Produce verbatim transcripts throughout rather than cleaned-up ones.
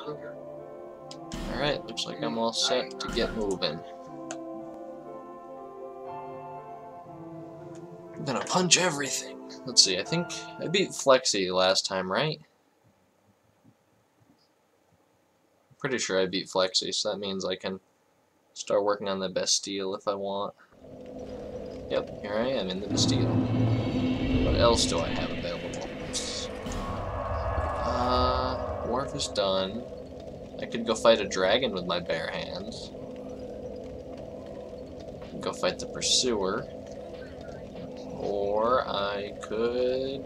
Alright, looks like I'm all set to get moving. I'm gonna punch everything. Let's see, I think I beat Flexi last time, right? Pretty sure I beat Flexi, so that means I can start working on the Bastille if I want. Yep, here I am in the Bastille. What else do I have available? Uh, Wharf is done. I could go fight a dragon with my bare hands. Go fight the Pursuer. Or I could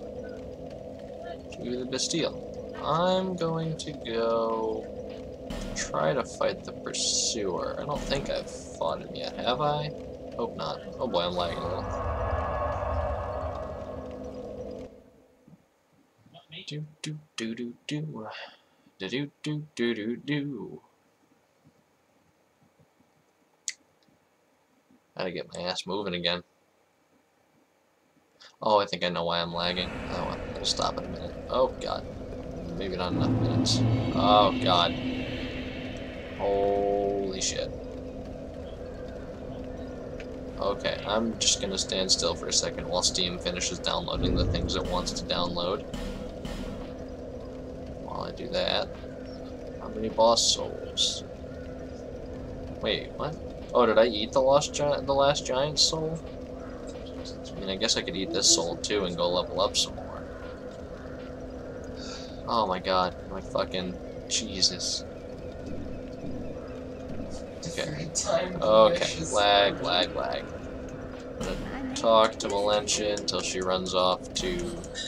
do the Bastille. I'm going to go try to fight the Pursuer. I don't think I've fought him yet, have I? Hope not. Oh boy, I'm lagging a little. Do do do do do. Do do do do do do. Gotta get my ass moving again. Oh, I think I know why I'm lagging. Oh, I'm gonna stop in a minute. Oh god. Maybe not enough minutes. Oh god. Holy shit. Okay, I'm just gonna stand still for a second while Steam finishes downloading the things it wants to download. While I do that, how many boss souls? Wait, what? Oh, did I eat the lost giant, the last giant soul? I mean, I guess I could eat this soul too and go level up some more. Oh my god, my fucking Jesus. Okay. Okay. Lag, lag, lag. I'm gonna talk to Melentia until she runs off to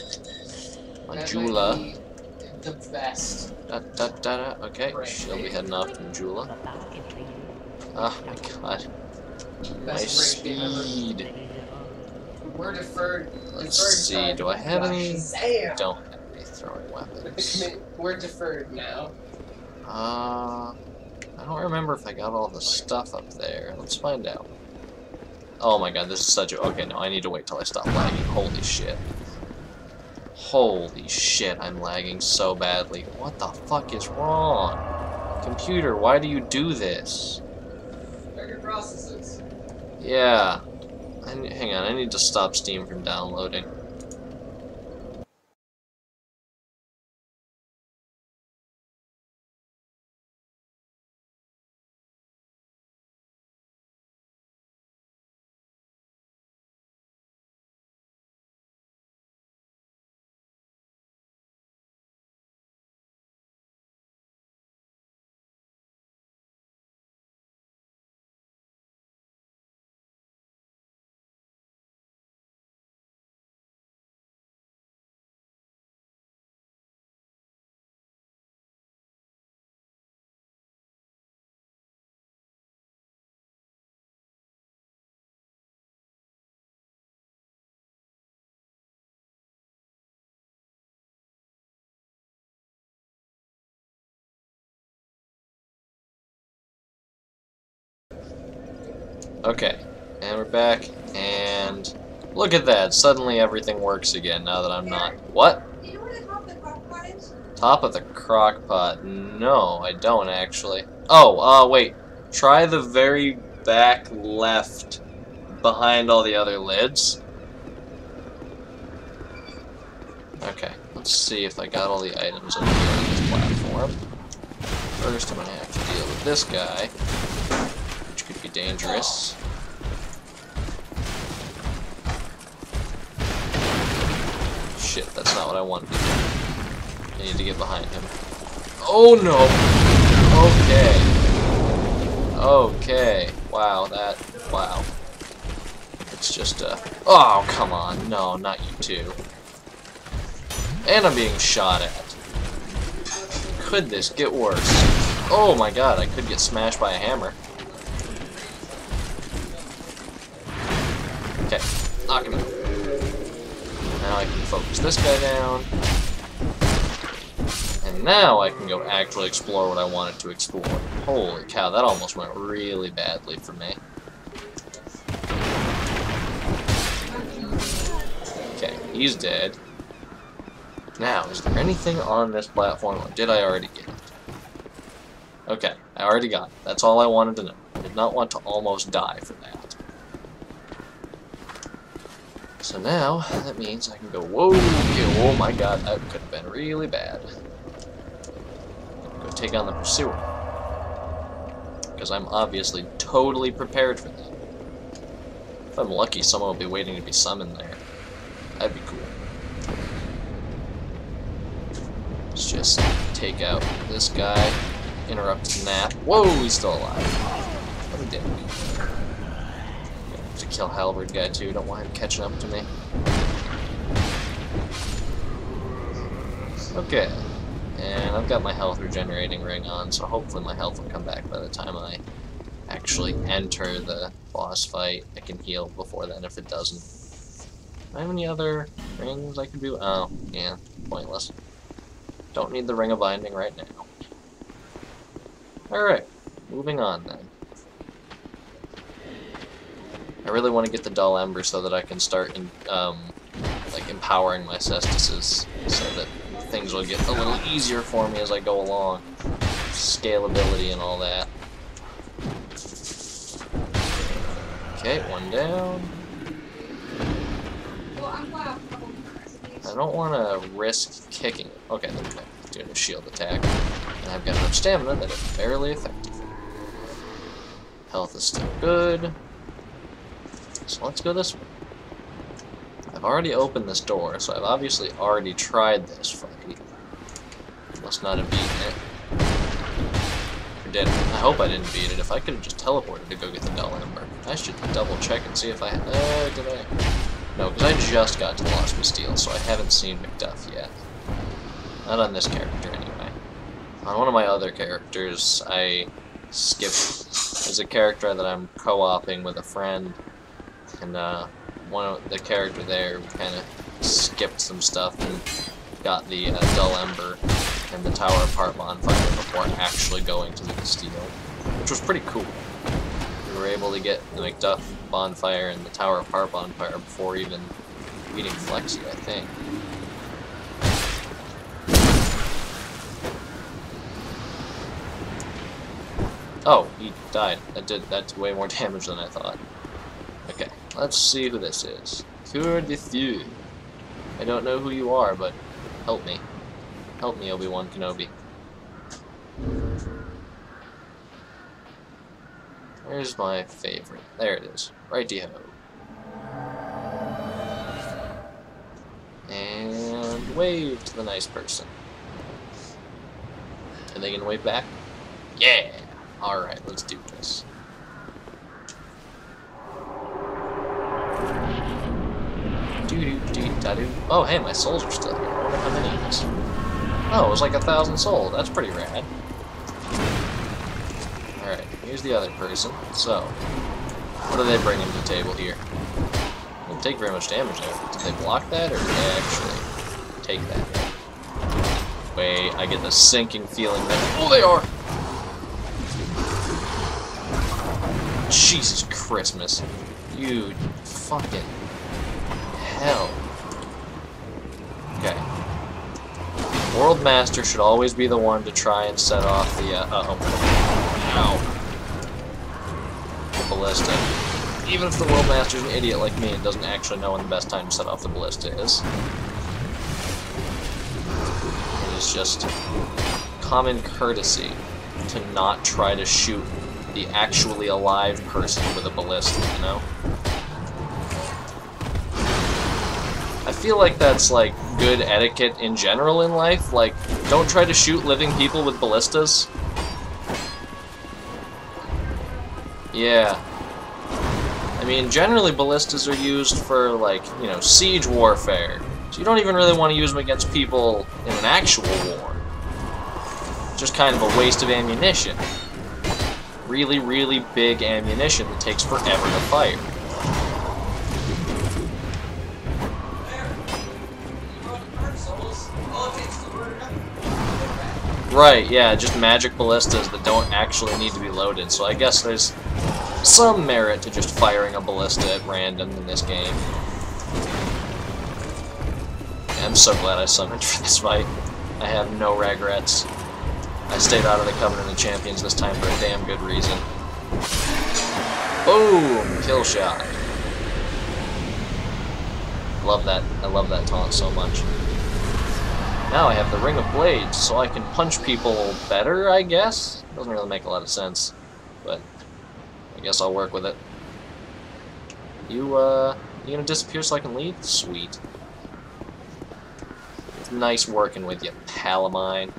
Majula. The best. Da, da, da, da. Okay, she'll be heading off to Majula. Oh my god. My speed. We're deferred. Let's deferred see, time. do I have any? Shazam! Don't have any throwing weapons. We're deferred now. Uh, I don't remember if I got all the stuff up there. Let's find out. Oh my god, this is such a... Okay, no, I need to wait till I stop lagging. Holy shit. Holy shit, I'm lagging so badly. What the fuck is wrong? Computer, why do you do this? Record processes. Yeah. I need, hang on, I need to stop Steam from downloading. Okay, and we're back, and look at that, suddenly everything works again now that I'm not... What? Do you know where the top of the crock pot is? Top of the crock pot? No, I don't actually. Oh, uh, wait. Try the very back left behind all the other lids. Okay, let's see if I got all the items over here on this platform. First, I'm gonna have to deal with this guy, which could be dangerous. Shit, that's not what I wanted to do. I need to get behind him. Oh no! Okay. Okay. Wow, that... Wow. It's just, uh... Oh, come on. No, not you two. And I'm being shot at. Could this get worse? Oh my god, I could get smashed by a hammer. Okay, knock him out. Now I can focus this guy down. And now I can go actually explore what I wanted to explore. Holy cow, that almost went really badly for me. Okay, he's dead. Now, is there anything on this platform, or did I already get it? Okay, I already got it. That's all I wanted to know. I did not want to almost die for that. So now, that means I can go, whoa, okay, oh my god, that could have been really bad. Go take on the pursuer. Because I'm obviously totally prepared for that. If I'm lucky, someone will be waiting to be summoned there. That'd be cool. Let's just take out this guy, interrupt his nap. Whoa, he's still alive. What a dick. To kill Halberd guy too, don't want him catching up to me. Okay. And I've got my health regenerating ring on, so hopefully my health will come back by the time I actually enter the boss fight. I can heal before then if it doesn't. Do I have any other rings I can do? Oh, yeah, pointless. Don't need the Ring of Binding right now. Alright, moving on then. I really want to get the Dull Ember so that I can start in, um, like empowering my cestises so that things will get a little easier for me as I go along. Scalability and all that. Okay, one down. I don't want to risk kicking it. Okay, there we go. Doing a shield attack. And I've got enough stamina that it's fairly effective. Health is still good. So let's go this way. I've already opened this door, so I've obviously already tried this fight. Must not have beaten it. Or did I? I hope I didn't beat it. If I could have just teleported to go get the Dull Ember. I should double check and see if I had... Uh, did I? No, because I just got to Lost Bastille, so I haven't seen Macduff yet. Not on this character, anyway. On one of my other characters, I skipped... There's a character that I'm co-oping with a friend, and uh, one of the character there kind of skipped some stuff and got the uh, Dull Ember and the Tower Apart bonfire before actually going to the Bastille, which was pretty cool. We were able to get the Macduff bonfire and the Tower Apart bonfire before even beating Flexi, I think. Oh, he died. That did that's way more damage than I thought. Okay, let's see who this is. Cure de Feu. I don't know who you are, but help me. Help me, Obi-Wan Kenobi. Where's my favorite? There it is. Righty-ho. And wave to the nice person. Are they gonna wave back? Yeah! Alright, let's do this. Doo-doo-dee-da-doo. Oh, hey, my souls are still here. I wonder how many it is. Oh, it was like a thousand souls. That's pretty rad. Alright, here's the other person. So, what do they bring to the table here? They didn't take very much damage there. Did they block that, or did they actually take that? Wait, I get the sinking feeling that... Oh, they are! Jesus Christmas. You fucking hell. Okay. World Master should always be the one to try and set off the, uh, uh-oh. Ow. The ballista. Even if the World Master's an idiot like me and doesn't actually know when the best time to set off the ballista is. It is just common courtesy to not try to shoot the actually alive person with a ballista, you know? I feel like that's, like, good etiquette in general in life. Like, don't try to shoot living people with ballistas. Yeah. I mean, generally ballistas are used for, like, you know, siege warfare. So you don't even really want to use them against people in an actual war. Just kind of a waste of ammunition. Really, really big ammunition that takes forever to fire. Right, yeah, just magic ballistas that don't actually need to be loaded, so I guess there's some merit to just firing a ballista at random in this game. Yeah, I'm so glad I summoned for this fight. I have no regrets. I stayed out of the Covenant of Champions this time for a damn good reason. Boom! Kill shot. Love that. I love that taunt so much. Now I have the Ring of Blades, so I can punch people better, I guess? Doesn't really make a lot of sense, but I guess I'll work with it. You, uh, you gonna disappear so I can leave? Sweet. It's nice working with you, pal of mine.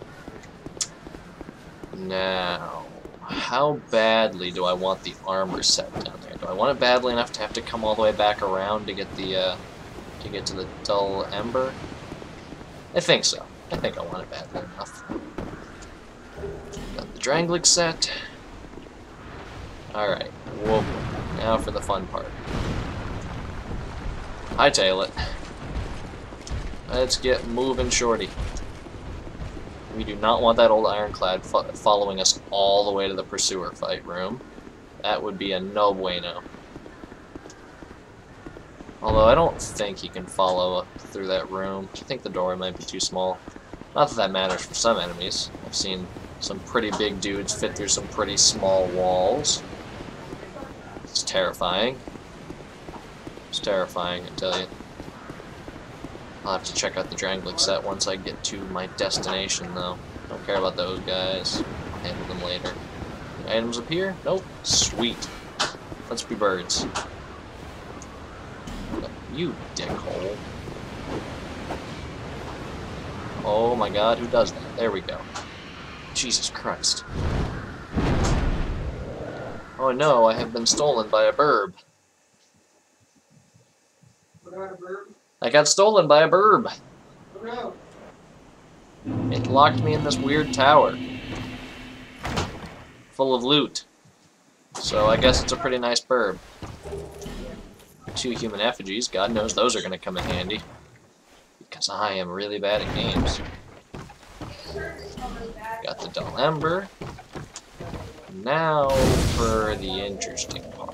Now, how badly do I want the armor set down there? Do I want it badly enough to have to come all the way back around to get the, uh, to get to the dull ember? I think so. I think I want it badly enough. Got the Drangleic set. Alright, whoa. Now for the fun part. Hightail it. Let's get moving, shorty. We do not want that old ironclad fo following us all the way to the pursuer fight room. That would be a no bueno. Although I don't think he can follow through that room. I think the door might be too small. Not that that matters for some enemies. I've seen some pretty big dudes fit through some pretty small walls. It's terrifying. It's terrifying, I tell you. I'll have to check out the Drangleic set once I get to my destination, though. Don't care about those guys. I'll handle them later. Any items up here? Nope. Sweet. Let's be birds. You dickhole. Oh my god, who does that? There we go. Jesus Christ. Oh no, I have been stolen by a burb. What about a bird? I got stolen by a burb. Oh no. It locked me in this weird tower. Full of loot. So I guess it's a pretty nice burb. Two human effigies, God knows those are going to come in handy. Because I am really bad at games. Got the dull ember. Now for the interesting part.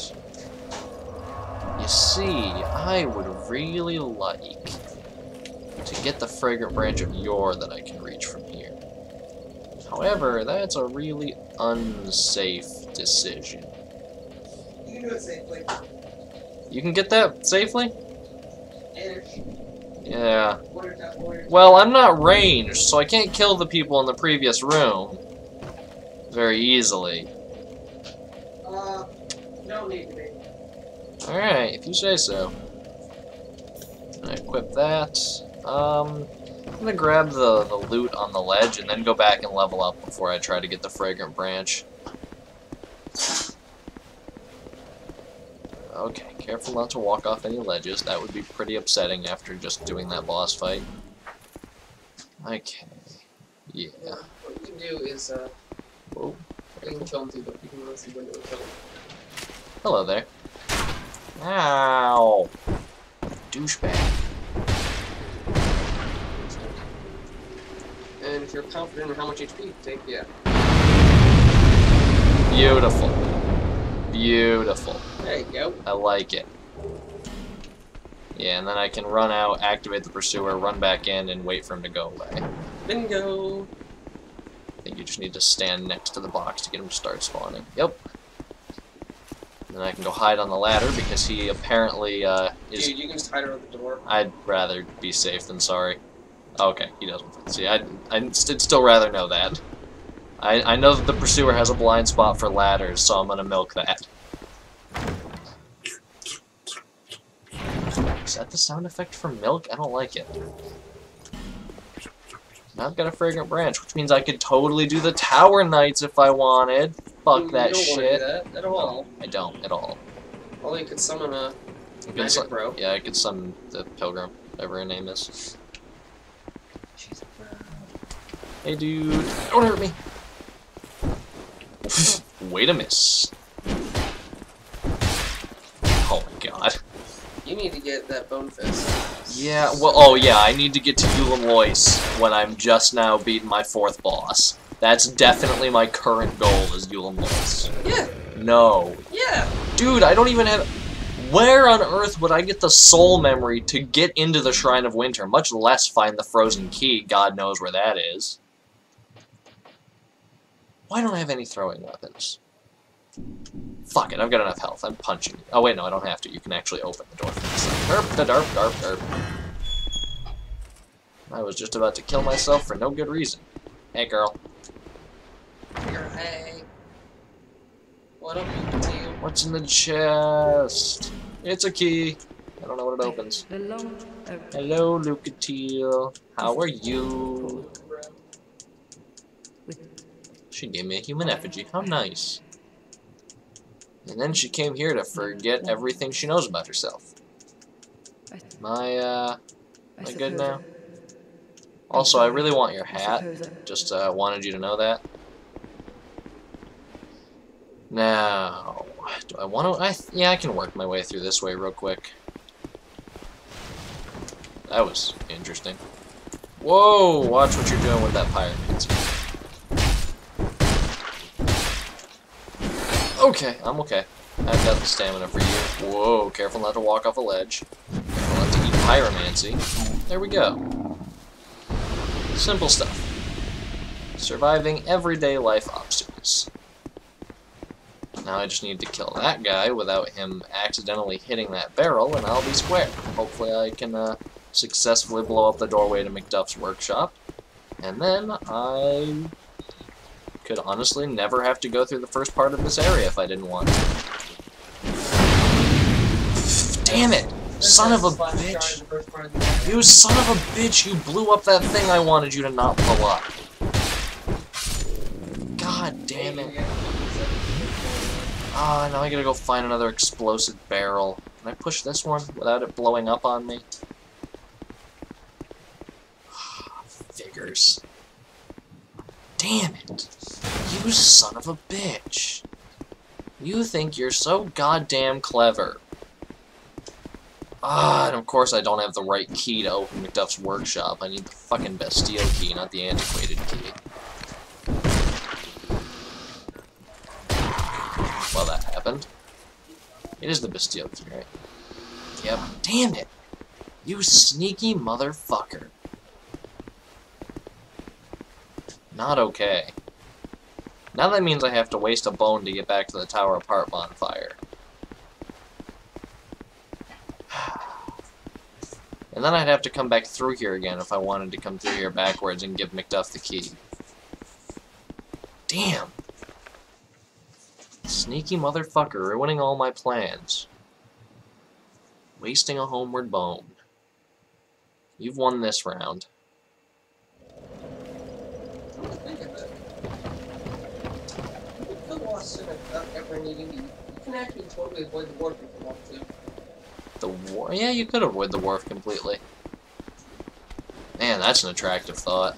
You see, I would really like to get the fragrant branch of yore that I can reach from here. However, that's a really unsafe decision. You can do it safely. You can get that safely? Ish. Yeah. Water tap, water tap. Well, I'm not ranged, so I can't kill the people in the previous room very easily. Uh, no need to be. Alright, if you say so. I equip that. Um, I'm gonna grab the, the loot on the ledge and then go back and level up before I try to get the fragrant branch. Okay, careful not to walk off any ledges. That would be pretty upsetting after just doing that boss fight. Okay. Yeah. What you can do is, uh, Whoa. you can kill him through the, you can run through the window and kill him. Hello there. Ow! Douchebag. And if you're confident in how much H P you take, yeah. Beautiful. Beautiful. There you go. I like it. Yeah, and then I can run out, activate the pursuer, run back in, and wait for him to go away. Bingo! I think you just need to stand next to the box to get him to start spawning. Yep. And then I can go hide on the ladder because he apparently uh, is... Dude, you can just hide around the door. I'd rather be safe than sorry. Okay, he doesn't. See, I'd, I'd st still rather know that. I, I know that the pursuer has a blind spot for ladders, so I'm gonna milk that. Is that the sound effect for milk? I don't like it. Now I've got a fragrant branch, which means I could totally do the Tower Knights if I wanted. Fuck you, that you don't shit. Want to do that at all. No, I don't at all. Although you could summon a I could magic su- bro. Yeah, I could summon the Pilgrim, whatever her name is. Hey dude, don't hurt me. Way to miss. Oh my god. You need to get that bone fist. Yeah, well, oh yeah, I need to get to Ulam Lois when I'm just now beating my fourth boss. That's definitely my current goal is Ulam Lois. Yeah. No. Yeah. Dude, I don't even have... Where on earth would I get the soul memory to get into the Shrine of Winter, much less find the frozen key? God knows where that is. Why don't I have any throwing weapons? Fuck it, I've got enough health. I'm punching. Oh wait, no, I don't have to. You can actually open the door. Derp, da derp, derp, derp. I was just about to kill myself for no good reason. Hey, girl. Hey. What up, you? What's in the chest? It's a key. I don't know what it opens. Hello, Lucatile. How are you? She gave me a human effigy. How nice. And then she came here to forget everything she knows about herself. Am I, uh, am I good now? Also, I really want your hat. Just uh, wanted you to know that. Now, do I want to? I th yeah, I can work my way through this way real quick. That was interesting. Whoa! Watch what you're doing with that pyromancy. Okay, I'm okay. I've got the stamina for you. Whoa! Careful not to walk off a ledge. Careful not to eat pyromancy. There we go. Simple stuff. Surviving everyday life obstacles. Now I just need to kill that guy without him accidentally hitting that barrel, and I'll be square. Hopefully I can uh, successfully blow up the doorway to McDuff's workshop. And then I could honestly never have to go through the first part of this area if I didn't want to. Damn it! Son of a bitch! You son of a bitch! You blew up that thing I wanted you to not blow up. God damn it. Ah, now I gotta go find another explosive barrel. Can I push this one without it blowing up on me? Figures. Damn it. You son of a bitch. You think you're so goddamn clever. Ah, and of course I don't have the right key to open McDuff's workshop. I need the fucking Bastille key, not the antiquated key. Well, that happened. It is the Bastille key, right? Yep. Damn it! You sneaky motherfucker. Not okay. Now that means I have to waste a bone to get back to the Tower Apart bonfire. And then I'd have to come back through here again if I wanted to come through here backwards and give McDuff the key. Damn! Sneaky motherfucker, ruining all my plans. Wasting a homeward bone. You've won this round. You can actually totally avoid the warp if you want to. The war? Yeah, you could avoid the wharf completely. Man, that's an attractive thought.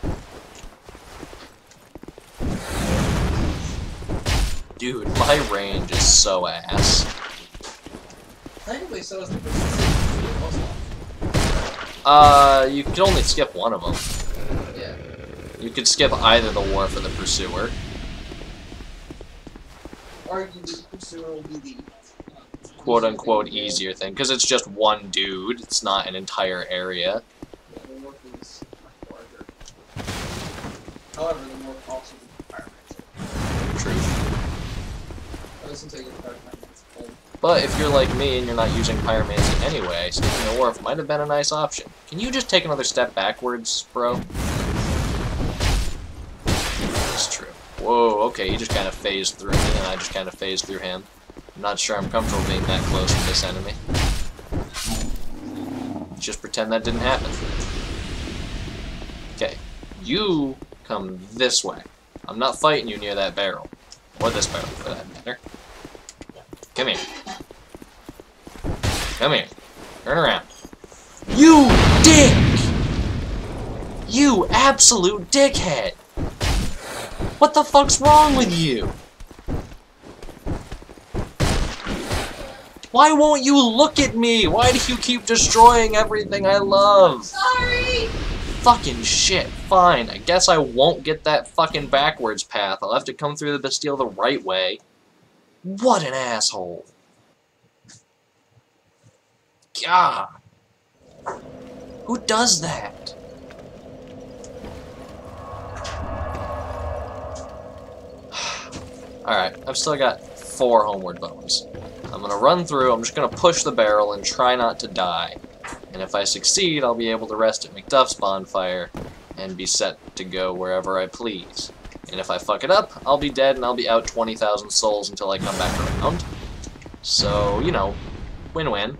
Dude, my range is so ass. Technically, so is the person. Uh, you could only skip one of them. Yeah. You could skip either the wharf or the pursuer. Arguably, the pursuer will be the Quote-unquote easier thing, because it's just one dude, it's not an entire area. Yeah, the warp is much larger. However, the more costly the pyromancer. True. Doesn't take it pyromancer. But if you're like me and you're not using pyromancy anyway, skipping the wharf might have been a nice option. Can you just take another step backwards, bro? That's true. Whoa, okay, he just kind of phased through me, and I just kind of phased through him. I'm not sure I'm comfortable being that close to this enemy. Just pretend that didn't happen. Okay, you come this way. I'm not fighting you near that barrel. Or this barrel, for that matter. Come here. Come here. Turn around. You dick! You absolute dickhead! What the fuck's wrong with you? Why won't you look at me? Why do you keep destroying everything I love? Sorry! Fucking shit. Fine. I guess I won't get that fucking backwards path. I'll have to come through the Bastille the right way. What an asshole. God. Who does that? Alright, I've still got four homeward bones. I'm gonna run through, I'm just gonna push the barrel and try not to die. And if I succeed, I'll be able to rest at McDuff's bonfire and be set to go wherever I please. And if I fuck it up, I'll be dead and I'll be out twenty thousand souls until I come back around. So, you know, win-win.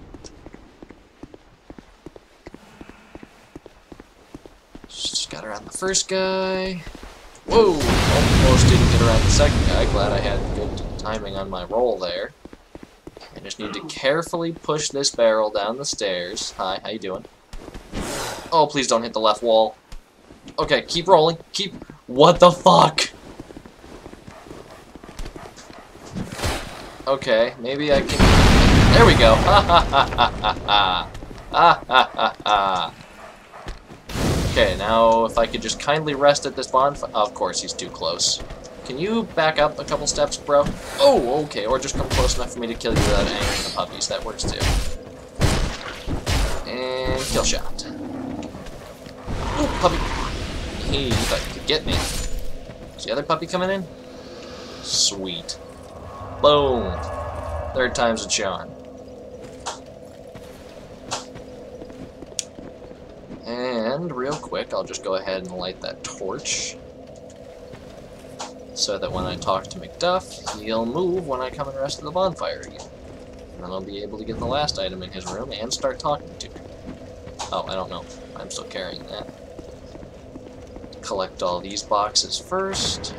Just got around the first guy. Whoa! Almost didn't get around the second guy. Glad I had good timing on my roll there. I just need to carefully push this barrel down the stairs. Hi, how you doing? Oh, please don't hit the left wall. Okay, keep rolling. Keep... What the fuck? Okay, maybe I can... There we go. Ha ha ha ha ha ha. Ha ha ha ha. Okay, now if I could just kindly rest at this bonfire... Oh, of course, he's too close. Can you back up a couple steps, bro? Oh, okay, or just come close enough for me to kill you without angering the puppies. That works too. And kill shot. Ooh, puppy. He thought you could get me. Is the other puppy coming in? Sweet. Boom. Third time's a charm. And real quick, I'll just go ahead and light that torch. So that when I talk to McDuff, he'll move when I come and rest at the bonfire again. And then I'll be able to get the last item in his room and start talking to him. Oh, I don't know. I'm still carrying that. Collect all these boxes first.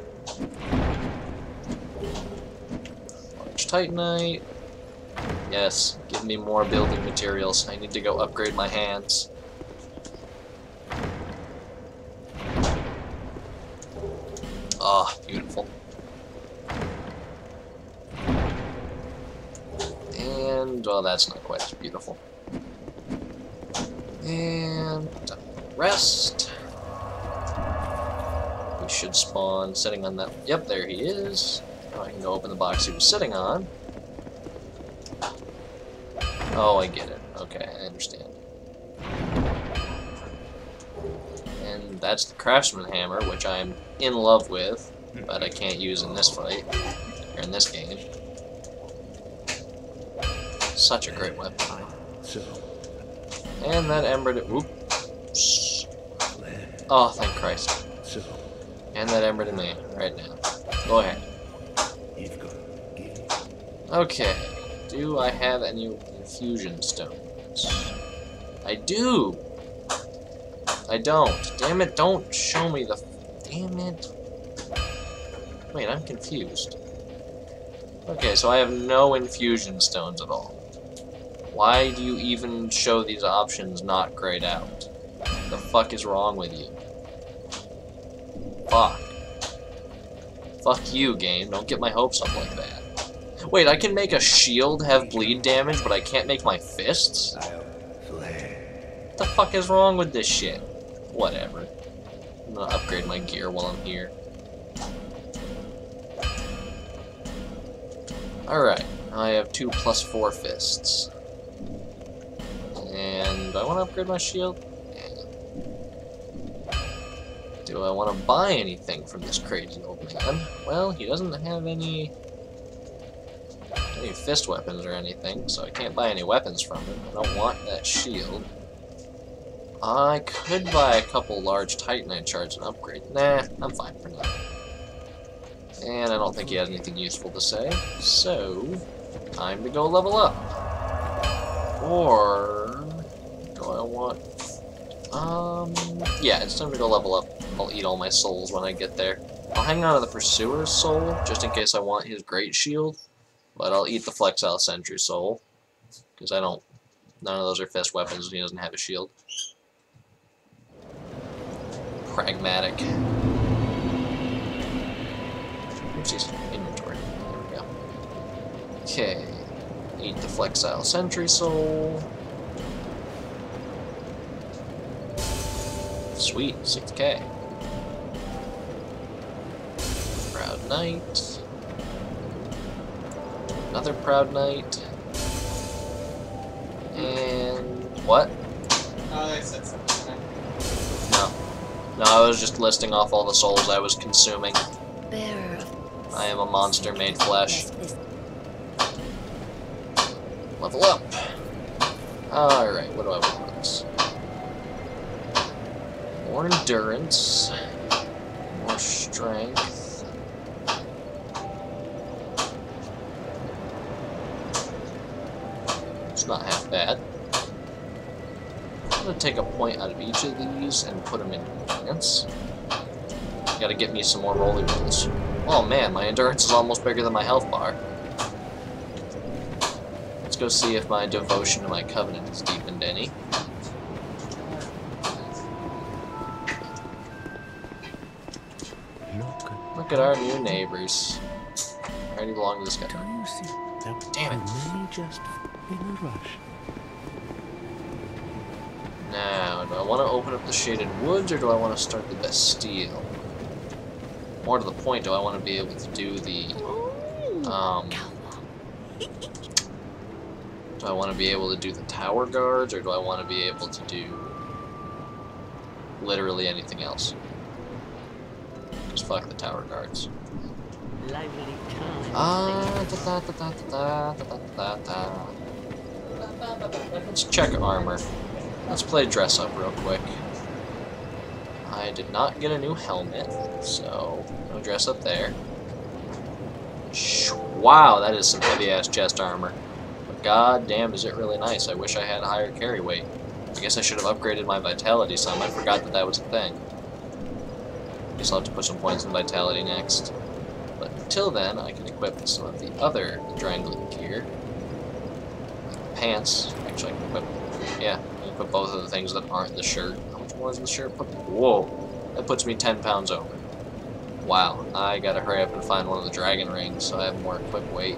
Large Titanite. Yes, give me more building materials. I need to go upgrade my hands. Ah, oh, beautiful. And, well, that's not quite as beautiful. And rest. We should spawn sitting on that. Yep, there he is. Now I can go open the box he was sitting on. Oh, I get it. Okay, I understand. And that's the Craftsman Hammer, which I'm in love with, but I can't use in this fight, or in this game. Such a great weapon. And that Ember... Oops. Oh, thank Christ. And that Ember to me, right now. Go ahead. Okay. Do I have any infusion stones? I do! I don't. Damn it, don't show me the... Damn it. Wait, I'm confused. Okay, so I have no infusion stones at all. Why do you even show these options not grayed out? The fuck is wrong with you? Fuck. Fuck you, game. Don't get my hopes up like that. Wait, I can make a shield have bleed damage, but I can't make my fists? What the fuck is wrong with this shit? Whatever. I'm gonna upgrade my gear while I'm here. Alright, I have two plus four fists. And do I want to upgrade my shield? Yeah. Do I want to buy anything from this crazy old man? Well, he doesn't have any any fist weapons or anything, so I can't buy any weapons from him. I don't want that shield. I could buy a couple large Titanite shards and upgrade. Nah, I'm fine for now. And I don't think he has anything useful to say, so time to go level up. Or do I want... Um, yeah, it's time to go level up. I'll eat all my souls when I get there. I'll hang on to the Pursuer's soul, just in case I want his Great Shield. But I'll eat the Flexile Sentry soul, because I don't... None of those are fist weapons and he doesn't have a shield. Pragmatic. Oopsies. Inventory. There we go. Okay. Eat the Flexile Sentry soul. Sweet. six K. Proud Knight. Another Proud Knight. And... what? Oh, they said something. No. No, I was just listing off all the souls I was consuming. Bearer of I am a monster made flesh. Level up. Alright, what do I want with this? More endurance. More strength. It's not half bad. I'm gonna take a point out of each of these and put them in endurance. Gotta get me some more roly rolls. Oh man, my endurance is almost bigger than my health bar. Let's go see if my devotion to my covenant is deepened any. Look at our new neighbors. I already belong to this guy. Damn it. Just in a rush. Now, do I want to open up the Shaded Woods or do I want to start the Bastille? More to the point, do I want to be able to do the, um, do I want to be able to do the Tower Guards, or do I want to be able to do literally anything else? Just fuck the Tower Guards. Ah, da da da da da da da da. Let's check armor. Let's play dress up real quick. I did not get a new helmet, so no dress up there. Wow, that is some heavy-ass chest armor. But god damn, is it really nice. I wish I had a higher carry weight. I guess I should have upgraded my vitality some. I forgot that that was a thing. Guess I'll have to put some points in vitality next. But until then, I can equip some of the other Drangling gear. Like the pants. Actually, I can equip... Yeah, I can equip both of the things that aren't the shirt. More in the shirt. Whoa, that puts me ten pounds over. Wow, I gotta hurry up and find one of the dragon rings so I have more equip weight.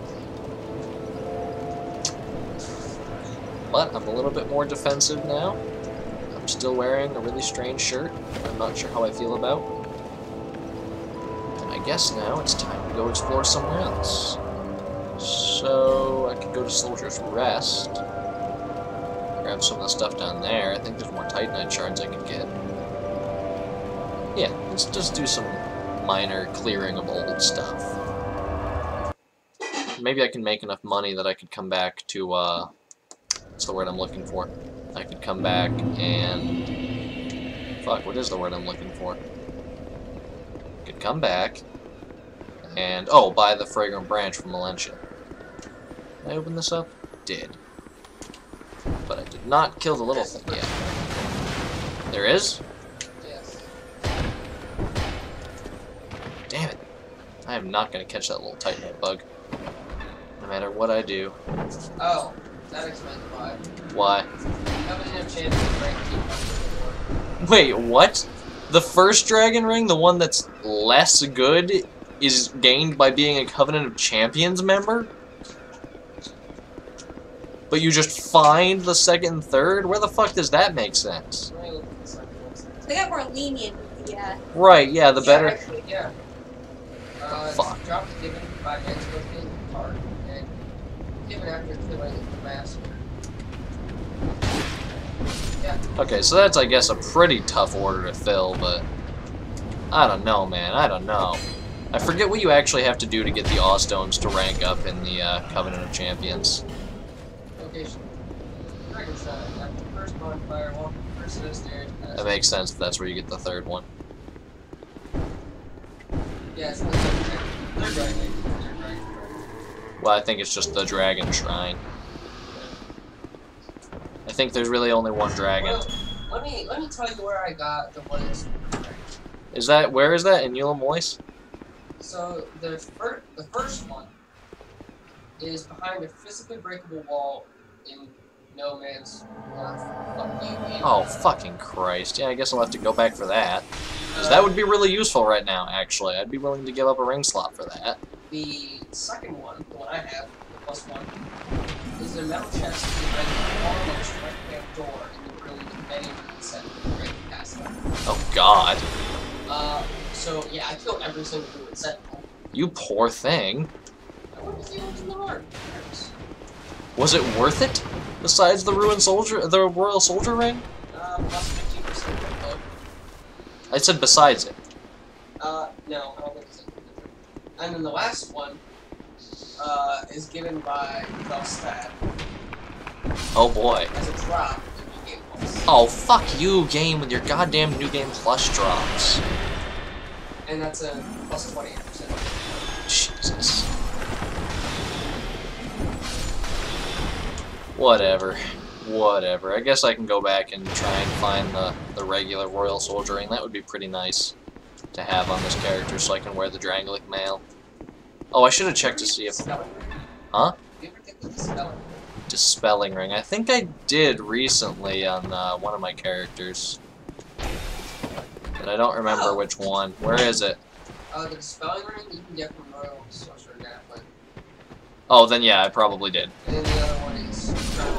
But I'm a little bit more defensive now. I'm still wearing a really strange shirt I'm not sure how I feel about. And I guess now it's time to go explore somewhere else. So I could go to Soldier's Rest. Grab some of the stuff down there. I think there's more Titanite shards I could get. Yeah, let's just do some minor clearing of old stuff. Maybe I can make enough money that I could come back to, uh... what's the word I'm looking for? I could come back and... Fuck, what is the word I'm looking for? I could come back and... Oh, buy the Fragrant Branch from Valencia. Did I open this up? Did. But I did not kill the little thing yet. There is? Yes. Damn it. I am not going to catch that little Titanite bug. No matter what I do. Oh, that explains why. Why? Haven't had a chance to rank keep. Wait, what? The first dragon ring, the one that's less good, is gained by being a Covenant of Champions member? But you just find the second and third? Where the fuck does that make sense? They got more lenient with the, uh... Right, yeah, the yeah, better... Actually, yeah. Uh, Fuck. Dropped given by Mexico in the card, and given after killing the master. Yeah. Okay, so that's, I guess, a pretty tough order to fill, but... I don't know, man, I don't know. I forget what you actually have to do to get the Awe Stones to rank up in the uh, Covenant of Champions. Location. Dragonslayer. After the first bonfire, walk the first of the stairs. That makes sense if that's where you get the third one. Yeah, it's the third dragon. Third dragon. Well, I think it's just the Dragon Shrine. I think there's really only one dragon. Well, let me let me tell you where I got the one that's Is that, where is that? In Eula Moise? So the first the first one is behind a physically breakable wall in no man's land. Oh, fucking Christ. Yeah, I guess I'll have to go back for that. Because that would be really useful right now, actually. I'd be willing to give up a ring slot for that. The second one, the one I have, the plus one, is a metal chest behind the almost right-hand door in the really many set right past that. Oh, God. Uh, so, yeah, I killed every single Ruins Sentinel. You poor thing. I wanted to see what's in the heart. Was it worth it? Besides the Ruined Soldier, the Royal Soldier ring? Uh, plus fifteen percent of I said besides it. Uh, no, I don't think it's And then the last one uh, is given by Velstad Oh boy. as a drop in New Game Plus. Oh, fuck you, game, with your goddamn New Game Plus drops. And that's a plus twenty percent. Jesus. Whatever. Whatever. I guess I can go back and try and find the, the regular Royal Soldier ring. That would be pretty nice to have on this character so I can wear the Drangleic mail. Oh, I should have checked to see if... Huh? Did you ever get the Dispelling? Dispelling ring. I think I did recently on uh, one of my characters. But I don't remember Oh. which one. Where is it? Uh, the Dispelling ring you can get from Royal Sorcerer Gatling. Oh, then yeah, I probably did. And then the other one is...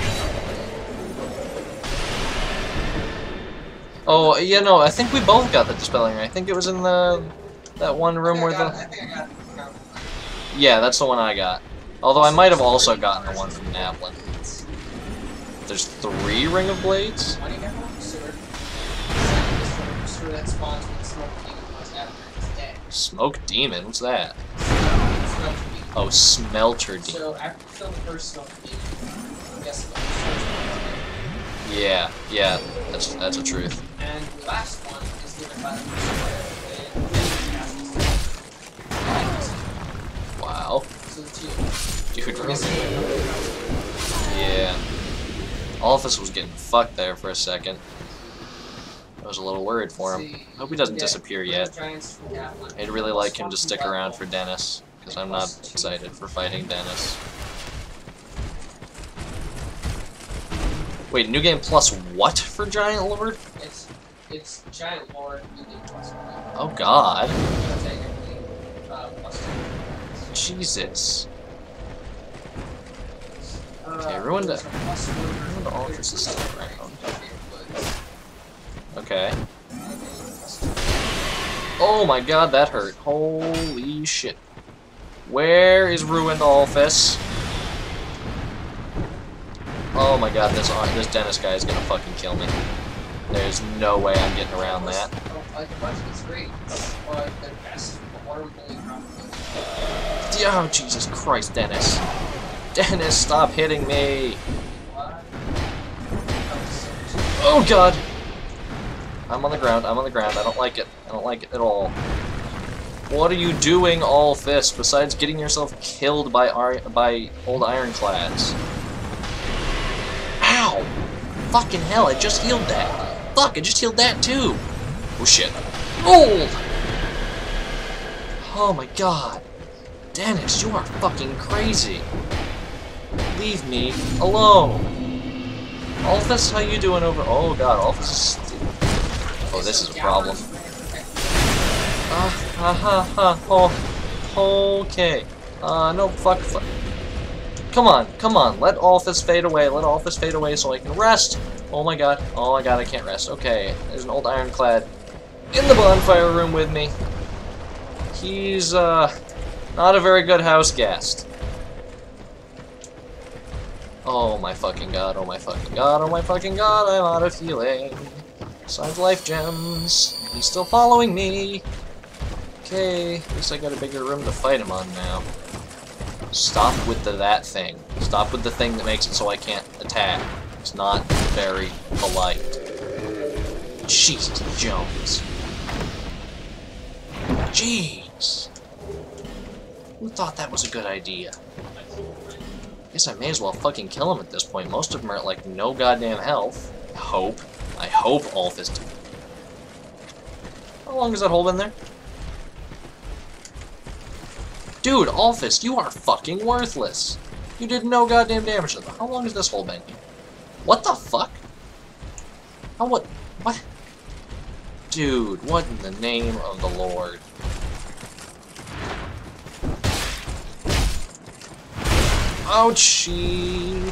Oh, you know, I think we both got the Dispelling ring. I think it was in the that one room where I the... think I got it. Yeah, that's the one I got. Although I might have also gotten the one from Nablin. There's three Ring of Blades? Why do you get one pursuer? Second is for the pursuer that spawns when the smoke demon was after his day. Smoke Demon? What's that? Smoke demon. Oh, Smelter Demon. So after you kill the first smoke demon, I'm guessing the pursuer. Yeah, yeah, that's that's a truth. And the last one is given by the pursuer. And Wow. so the two. Dude, really? Yeah. Alphys was getting fucked there for a second. I was a little worried for him. I hope he doesn't disappear yet. I'd really like him to stick around for Dennis, because I'm not excited for fighting Dennis. Wait, New Game Plus what for Giant Lord? It's it's Giant Lord New Game Plus one. Oh god. Technically, uh, plus two. Jesus. Uh, Okay, ruined there's it. a plus one version Ruined of all Clear this is Blade, still around. Blades, Okay. and then plus two. Oh my god, that hurt. Holy shit. Where is Ruined Alphys? Oh my god, this this Dennis guy is gonna fucking kill me. There's no way I'm getting around that. Like a bunch of these great, or the best perform bully probably. Oh, Jesus Christ, Dennis. Dennis, stop hitting me. What? Oh god. I'm on the ground, I'm on the ground. I don't like it. I don't like it at all. What are you doing, Alphys, besides getting yourself killed by ar by old ironclads? Ow! Fucking hell, I just healed that. Fuck, I just healed that too. Oh shit. Old! Oh my god. Dennis, you are fucking crazy. Leave me alone. Alphys, how you doing over? Oh god, Alphys is... Oh, this is a problem. Ah, ha, ha, ha, oh, okay. Uh, no, fuck, fuck. Come on, come on, let Alphys fade away, let Alphys fade away so I can rest. Oh my god, oh my god, I can't rest. Okay, there's an old ironclad in the bonfire room with me. He's, uh, not a very good house guest. Oh my fucking god, oh my fucking god, oh my fucking god, I'm out of healing. Besides life gems. He's still following me. Okay, at least I got a bigger room to fight him on now. Stop with the that thing. Stop with the thing that makes it so I can't attack. It's not very polite. Jesus Jones. Jeez. Who thought that was a good idea? Guess I may as well fucking kill him at this point. Most of them are at like no goddamn health. I hope. I hope Alphys. How long has that hole been there? Dude, Alphys, you are fucking worthless. You did no goddamn damage to them. How long has this hole been here? What the fuck? How what? What? Dude, what in the name of the Lord? Ouchie.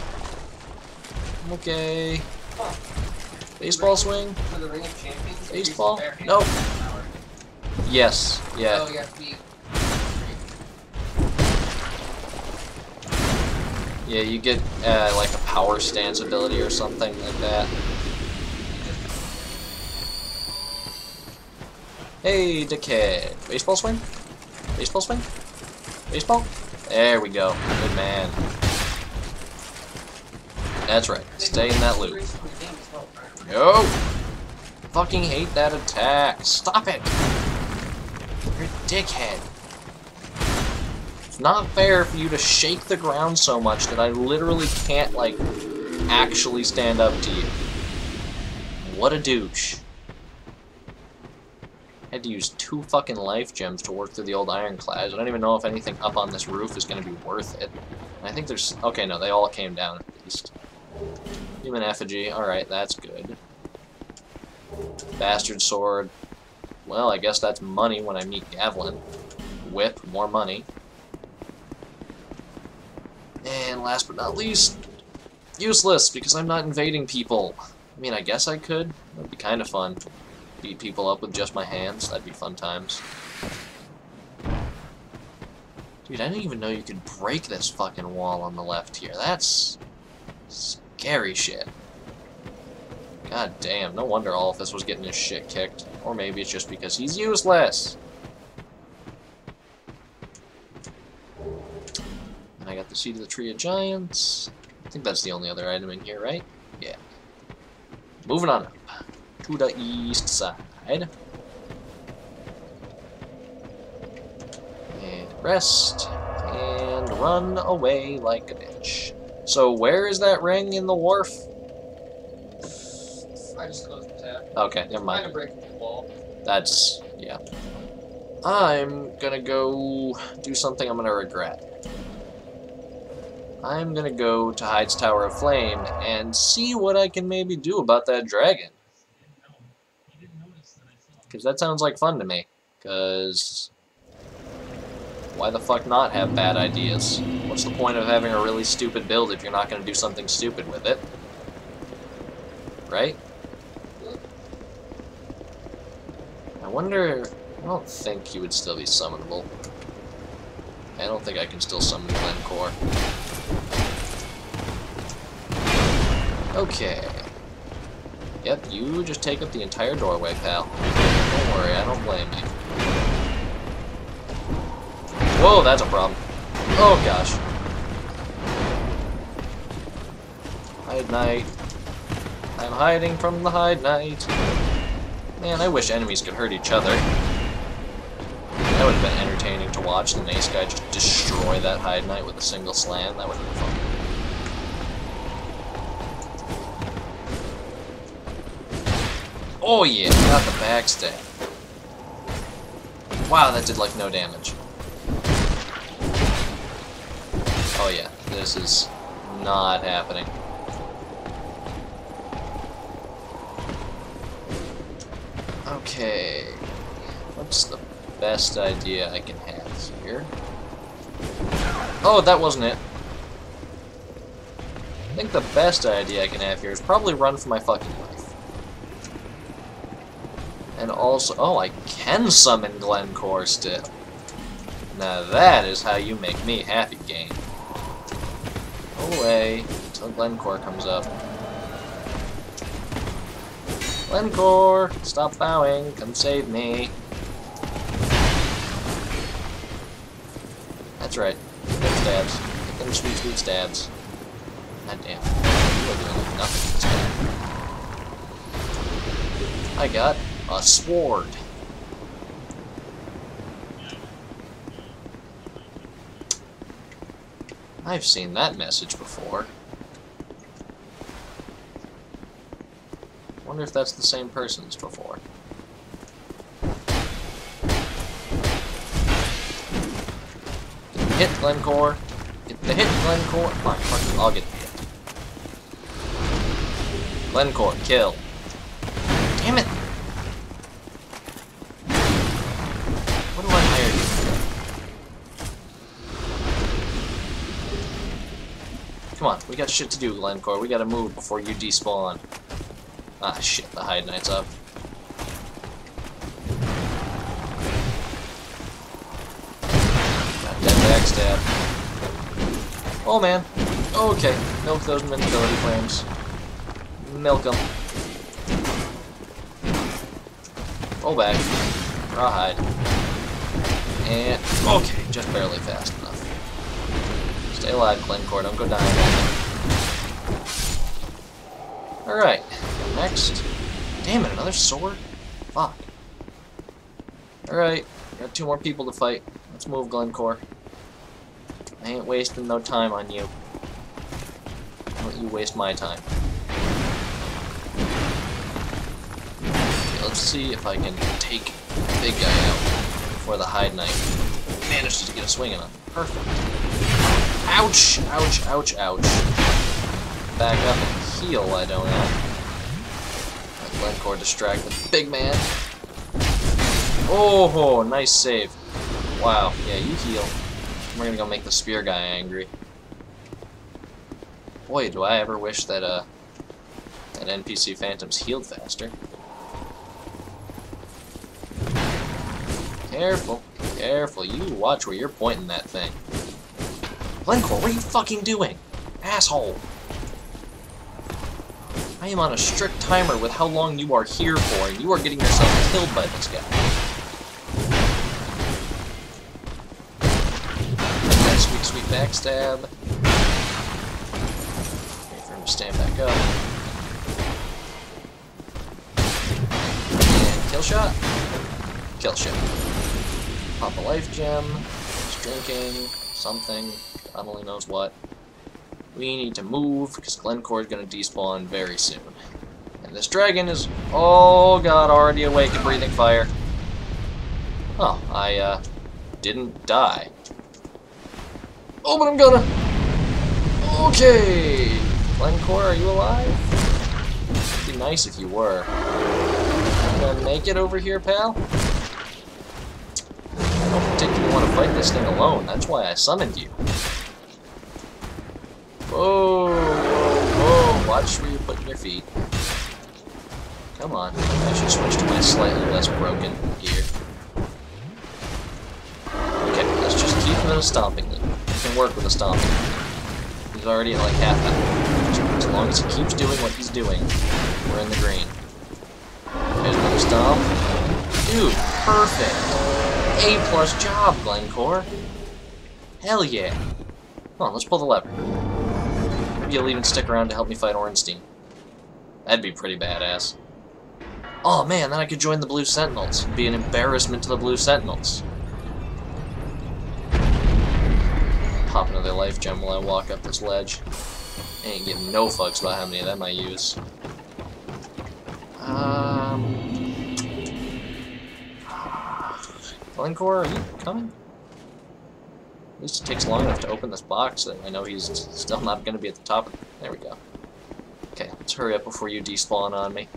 Okay. Baseball swing? For the Ring of Champions, you use Baseball? the bare hand Nope. power. Yes. Yeah. Oh, you have to be. Yeah, you get uh, like a power stance ability or something like that. Hey, dickhead. Baseball swing? Baseball swing? Baseball? There we go. Good man. That's right. Stay in that loop. No! Fucking hate that attack. Stop it! You're a dickhead. It's not fair for you to shake the ground so much that I literally can't, like, actually stand up to you. What a douche. I had to use two fucking life gems to work through the old ironclads. I don't even know if anything up on this roof is going to be worth it. And I think there's... Okay, no, they all came down at least. Human effigy. Alright, that's good. Bastard sword. Well, I guess that's money when I meet Gavlin. Whip, more money. And last but not least, useless, because I'm not invading people. I mean, I guess I could. That'd be kind of fun. Beat people up with just my hands. That'd be fun times. Dude, I didn't even know you could break this fucking wall on the left here. That's scary shit. God damn, no wonder Olphus was getting his shit kicked. Or maybe it's just because he's useless. And I got the Seed of the Tree of Giants. I think that's the only other item in here, right? Yeah. Moving on up to the east side. And rest. And run away like a bitch. So where is that ring in the wharf? I just closed the tab. Okay, never mind. Kind of breaking the wall. That's, yeah. I'm gonna go do something I'm gonna regret. I'm gonna go to Hyde's Tower of Flame and see what I can maybe do about that dragon. Because that sounds like fun to me. Because why the fuck not have bad ideas? What's the point of having a really stupid build if you're not gonna do something stupid with it? Right? I wonder... I don't think he would still be summonable. I don't think I can still summon Glencore. Okay. Yep, you just take up the entire doorway, pal. Don't worry, I don't blame you. Whoa, that's a problem. Oh, gosh. Hide Knight. I'm hiding from the Hide Knight. Man, I wish enemies could hurt each other. That would have been entertaining to watch the Mace guy just destroy that Hide Knight with a single slam. That would have been fun. Oh yeah, got the backstab. Wow, that did like no damage. Oh yeah, this is not happening. Okay, what's the best idea I can have here? Oh, that wasn't it. I think the best idea I can have here is probably run for my fucking life. And also, oh, I can summon Glencore still. Now that is how you make me happy, game. Go away until Glencore comes up. Glencore, stop bowing, come save me. That's right, get them stabs. Get them sweet, sweet stabs. God damn, you are doing nothing this time. I got a sword. I've seen that message before. Wonder if that's the same person as before. Get the hit, Glencore. Get the hit, Glencore. Fine, fuck you, I'll get the hit. Glencore, kill. Damn it! What do I hire you for? Come on, we got shit to do, Glencore. We gotta move before you despawn. Ah, shit, the Hide Knight's up. Got that backstab. Oh, man. Okay, milk those invincibility flames. Milk them. Roll back. Rawhide. And... okay. just barely fast enough. Stay alive, Glencore. Don't go dying. Alright. Next. Damn it, another sword? Fuck. Alright. Got two more people to fight. Let's move, Glencore. I ain't wasting no time on you. I'll let you waste my time. Okay, let's see if I can take the big guy out before the Hide Knight manages to get a swing on him. Perfect. Ouch! Ouch, ouch, ouch. Back up and heal, why don't I? Let Glencore distract the big man. Oh, nice save. Wow, yeah, you heal. We're gonna go make the spear guy angry. Boy, do I ever wish that uh that N P C phantoms healed faster. Careful, careful. You watch where you're pointing that thing. Glencore, what are you fucking doing? Asshole! I am on a strict timer with how long you are here for, and you are getting yourself killed by this guy. Nice, sweet, sweet backstab. Wait for him to stand back up. And kill shot. Kill shot. Pop a life gem. He's drinking something. God only knows what. We need to move, because Glencore is going to despawn very soon. And this dragon is, oh god, already awake and breathing fire. Oh, I, uh, didn't die. Oh, but I'm gonna! Okay! Glencore, are you alive? It'd be nice if you were. You gonna make it over here, pal? I don't particularly want to fight this thing alone, that's why I summoned you. Whoa, whoa, whoa, watch where you're putting your feet. Come on, I should switch to my slightly less broken gear. Okay, let's just keep him in a stomping lead. We can work with a stomping lead. He's already at like half that. As long as he keeps doing what he's doing, we're in the green. There's another stomp. Dude, perfect! A plus job, Glencore. Hell yeah. Come on, let's pull the lever. Maybe you'll even stick around to help me fight Ornstein. That'd be pretty badass. Oh man, then I could join the Blue Sentinels. It'd be an embarrassment to the Blue Sentinels. Pop another life gem while I walk up this ledge. I ain't giving no fucks about how many of them I use. Um... Glencore, are you coming? At least it takes long enough to open this box that I know he's still not going to be at the top of it. There we go. Okay, let's hurry up before you despawn on me.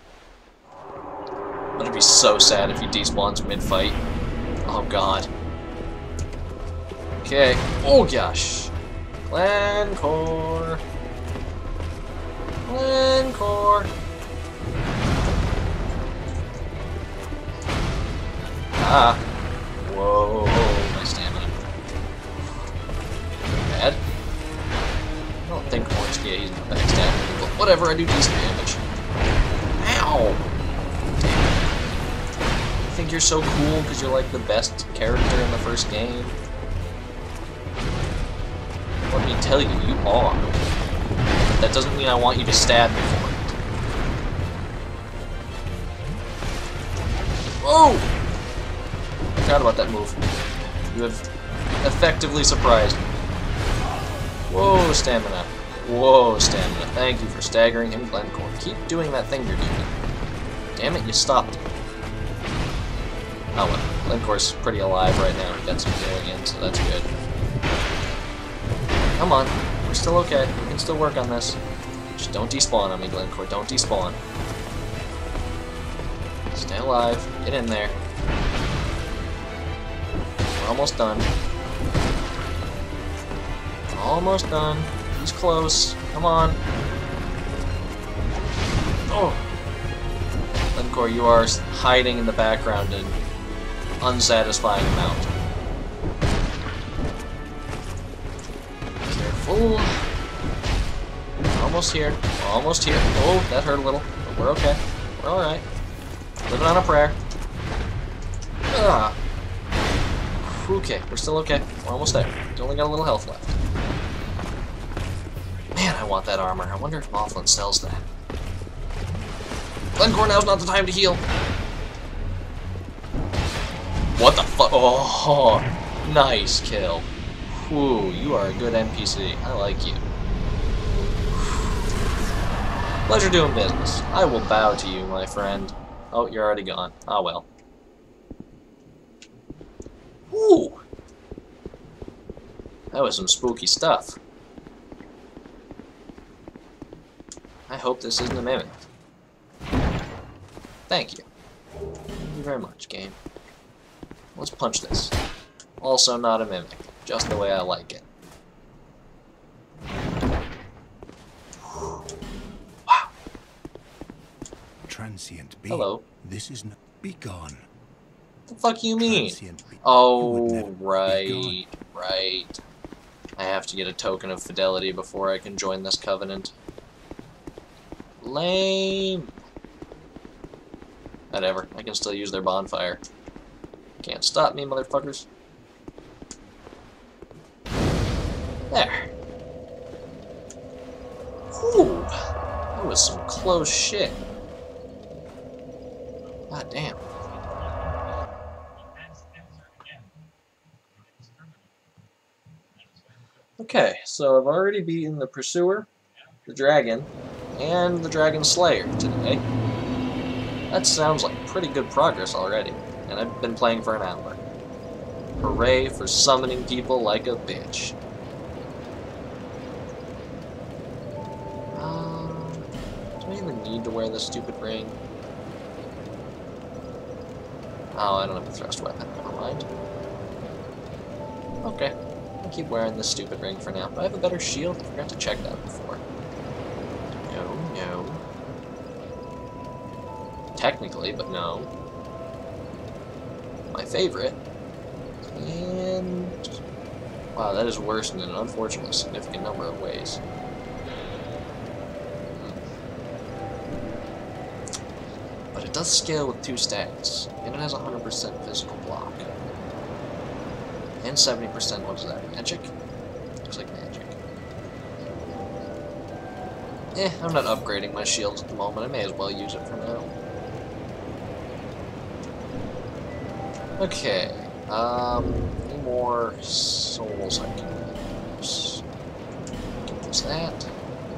I'm gonna be so sad if he despawns mid-fight. Oh god. Okay. Oh gosh. Glencore. Glencore. Ah. Whoa. My stamina. Bad. I don't think Orange, yeah, he's not backstab. But whatever, I do decent damage. Ow! I think you're so cool because you're like the best character in the first game. Let me tell you, you are. But that doesn't mean I want you to stab me for it. Whoa! Forgot about that move. You have effectively surprised me. Whoa, stamina. Whoa, stamina. Thank you for staggering him, Glencore. Keep doing that thing you're doing. Damn it, you stopped. Oh well, Glencore's pretty alive right now. He got some healing in, so that's good. Come on, we're still okay. We can still work on this. Just don't despawn on me, Glencore. Don't despawn. Stay alive. Get in there. We're almost done. Almost done. He's close. Come on. Oh! Glencore, you are hiding in the background and unsatisfying amount. Careful. We're almost here. We're almost here. Oh, that hurt a little. But we're okay. We're alright. Living on a prayer. Ah. Okay, we're still okay. We're almost there. We only got a little health left. Man, I want that armor. I wonder if Mothland sells that. Glencore, now's not the time to heal. What the fuck? Oh, nice kill. Whew, you are a good N P C. I like you. Pleasure doing business. I will bow to you, my friend. Oh, you're already gone. Ah, well. Whew. That was some spooky stuff. I hope this isn't a mimic. Thank you. Thank you very much, game. Let's punch this. Also not a mimic. Just the way I like it. Wow. Transient being. Hello. This is not. Be gone. What the fuck you mean? Transient being. You would Oh, never be right. Right. I have to get a token of fidelity before I can join this covenant. Lame. Whatever. I can still use their bonfire. Can't stop me, motherfuckers. There. Whew. That was some close shit. God damn. Okay, so I've already beaten the Pursuer, the Dragon, and the Dragonslayer today. That sounds like pretty good progress already, and I've been playing for an hour. Hooray for summoning people like a bitch. Uh, do I even need to wear this stupid ring? Oh, I don't have a thrust weapon, never mind. Okay, I'll keep wearing this stupid ring for now. Do I have a better shield? I forgot to check that before. No, no. Technically, but no. My favorite. And... wow, that is worse in an unfortunately significant number of ways. But it does scale with two stats, and it has one hundred percent physical block. And seventy percent, what is that, magic? Looks like magic. Eh, I'm not upgrading my shields at the moment, I may as well use it for now. Okay, um, any more souls I can use? I can use that.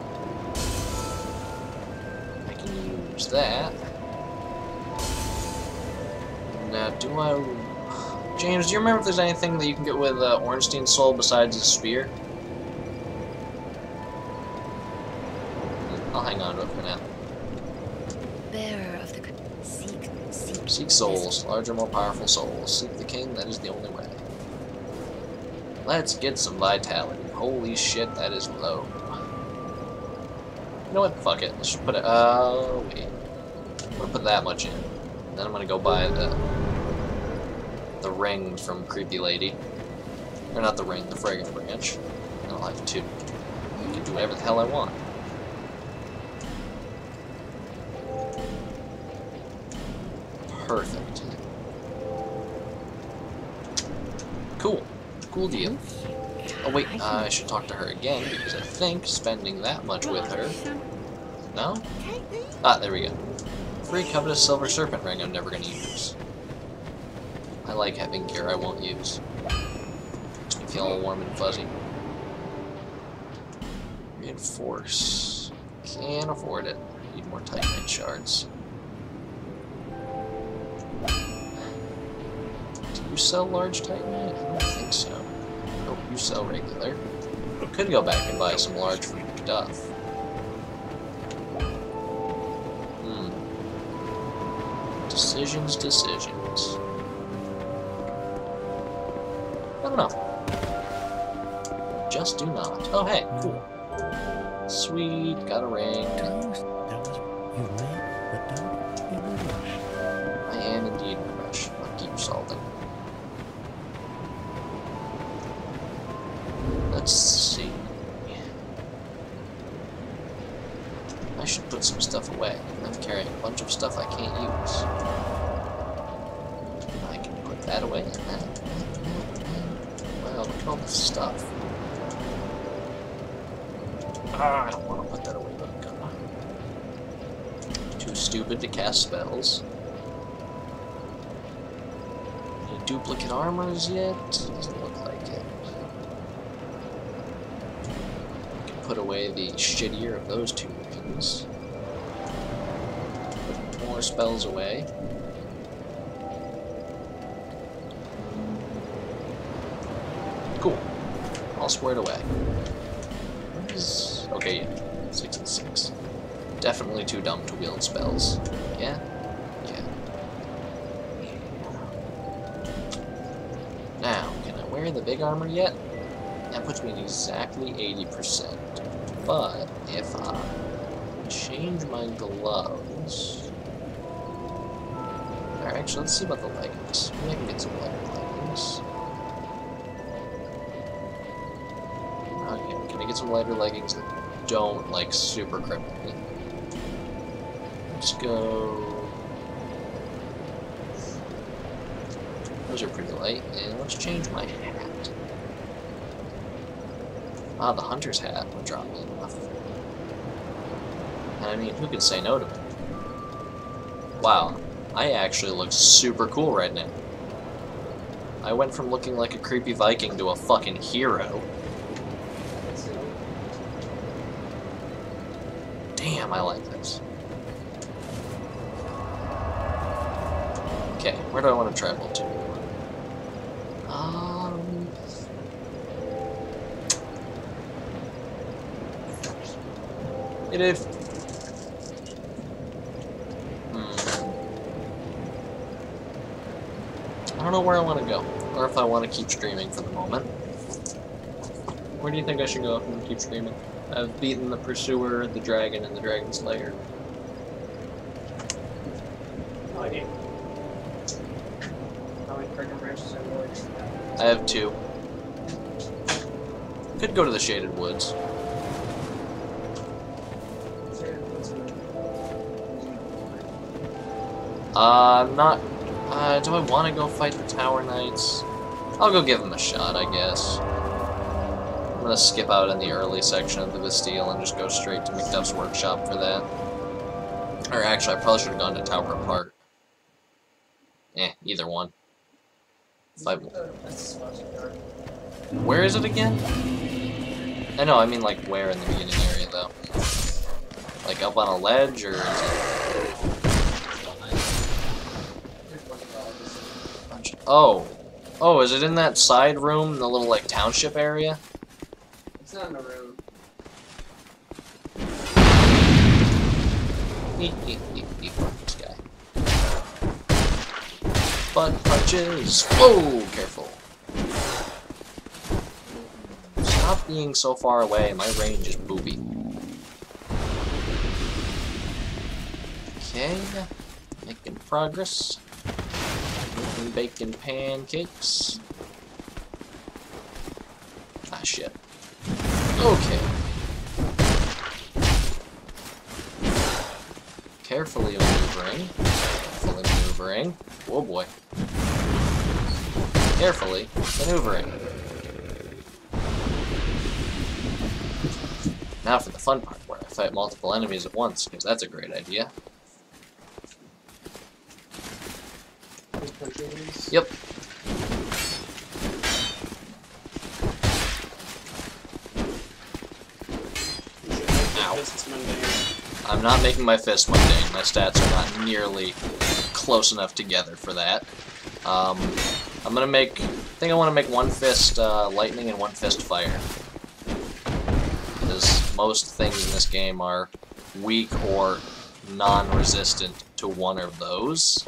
I can use that. Now, do I... James, do you remember if there's anything that you can get with uh, Ornstein's soul besides his spear? I'll hang on to it for now. Bearer of the seek, seek, Seek souls, larger, more powerful souls. Seek the king, that is the only way. Let's get some vitality. Holy shit, that is low. You know what? Fuck it. Let's just put it. Uh, wait. I'm gonna put that much in. Then I'm gonna go buy the the ring from Creepy Lady. Or not the ring, the fragrant branch. And I'll have two. I can do whatever the hell I want. Perfect. Cool. Cool deal. Oh wait, uh, I should talk to her again, because I think spending that much with her... No? Ah, there we go. Free covetous silver serpent ring I'm never gonna use. I like having gear I won't use. Makes me feel all warm and fuzzy. Reinforce. Can't afford it. Need more Titanite shards. Do you sell large Titanite? I don't think so. Nope, you sell regular. Could go back and buy some large for Duff. Hmm. Decisions, decisions. I don't know. Just do not. Oh, hey, cool. Sweet, got a ring. You may, but don't be in a rush. I am indeed in a rush. I'll keep solving. Let's see. I should put some stuff away. I'm carrying a bunch of stuff I can't use. I can put that away and that. And that, and that. stuff. Ah, I don't want to put that away, but I'm gonna. Too stupid to cast spells. Any duplicate armors yet? Doesn't look like it. Can put away the shittier of those two rings. Put more spells away. Cool. All squared away. What is... Okay, yeah. Six and six. Definitely too dumb to wield spells. Yeah? Yeah. Now, can I wear the big armor yet? That puts me at exactly eighty percent. But if I change my gloves... Alright, actually, let's see about the leggings. Maybe I can get some lighter leggings. Okay, can I get some lighter leggings that don't, like, super cripple me? Let's go... Those are pretty light, and let's change my hat. Ah, the hunter's hat would drop me enough. And I mean, who could say no to it? Wow, I actually look super cool right now. I went from looking like a creepy Viking to a fucking hero. Damn, I like this. Okay, where do I want to travel to? Um... It is... Hmm. I don't know where I want to go, or if I want to keep streaming for the moment. Where do you think I should go and keep streaming? I've beaten the Pursuer, the Dragon, and the Dragonslayer. No idea. How many freaking branches are words? I have two. Could go to the Shaded Woods. Uh, not... Uh, do I want to go fight the Tower Knights? I'll go give them a shot, I guess. I'm gonna skip out in the early section of the Bastille and just go straight to McDuff's workshop for that. Or actually, I probably should have gone to Tower Apart. Eh, either one. If I... Where is it again? I know, I mean like where in the beginning area though. Like up on a ledge, or is it... Oh. Oh, is it in that side room, the little like township area? It's not in the room. This guy. Butt punches. Whoa, careful. Stop being so far away. My range is booby. Okay, making progress. Making bacon pancakes. Ah, shit. Okay. Carefully maneuvering. Carefully maneuvering. Oh boy. Carefully maneuvering. Now for the fun part, where I fight multiple enemies at once, because that's a great idea. Yep. Ow. I'm not making my fist mundane. My stats are not nearly close enough together for that. Um, I'm gonna make... I think I want to make one fist uh, lightning and one fist fire. Because most things in this game are weak or non-resistant to one of those.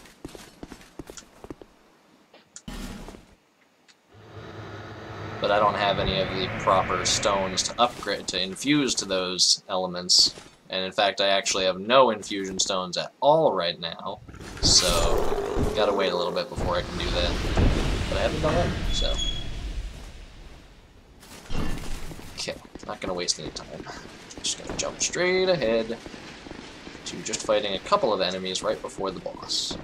But I don't have any of the proper stones to upgrade, to infuse to those elements. And in fact, I actually have no infusion stones at all right now. So, gotta wait a little bit before I can do that. But I haven't done it, so. Okay, not gonna waste any time. Just gonna jump straight ahead to just fighting a couple of enemies right before the boss.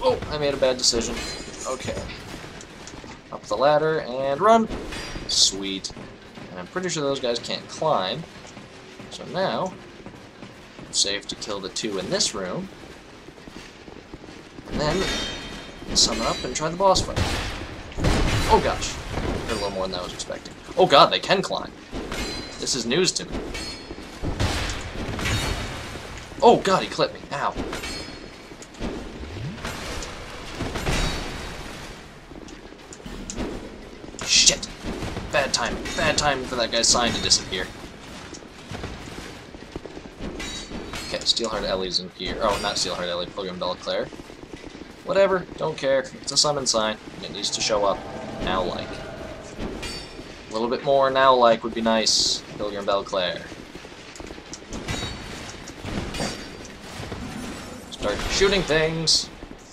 Oh, I made a bad decision. Okay. Up the ladder and run! Sweet. And I'm pretty sure those guys can't climb. So now, it's safe to kill the two in this room. And then, summon up and try the boss fight. Oh gosh. A little more than I was expecting. Oh god, they can climb. This is news to me. Oh god, he clipped me. Ow. Shit. Bad timing. Bad timing for that guy's sign to disappear. Okay, Steelheart Ellie's in here. Oh, not Steelheart Ellie, Pilgrim Belclair. Whatever, don't care. It's a summon sign, and it needs to show up. Now like. A little bit more now like would be nice, Pilgrim Belclair. Start shooting things!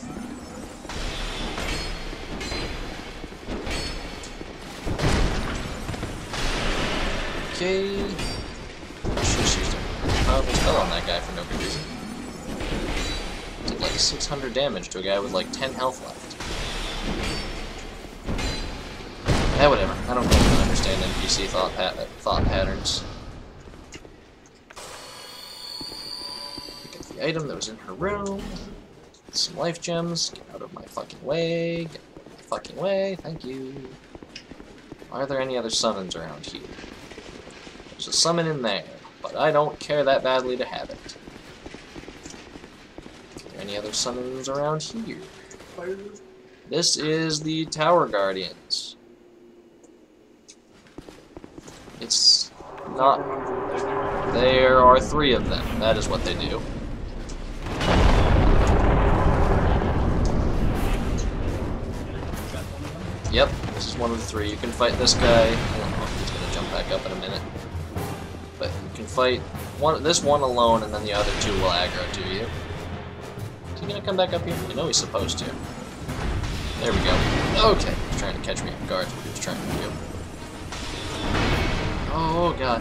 Okay. I should have used a powerful spell on that guy for no good reason. Did like six hundred damage to a guy with like ten health left. Yeah, whatever. I don't really understand N P C thought, pat thought patterns. Pick up the item that was in her room. Some life gems. Get out of my fucking way. Get out of my fucking way. Thank you. Are there any other summons around here? There's a summon in there, but I don't care that badly to have it. Are there any other summons around here? This is the Tower Guardians. It's not... There are three of them. That is what they do. Yep, this is one of the three. You can fight this guy. I don't know if he's going to jump back up in a minute. But you can fight one, this one alone, and then the other two will aggro to you. Is he going to come back up here? I know he's supposed to. There we go. Okay, he's trying to catch me off guard. He's trying to do. Oh god.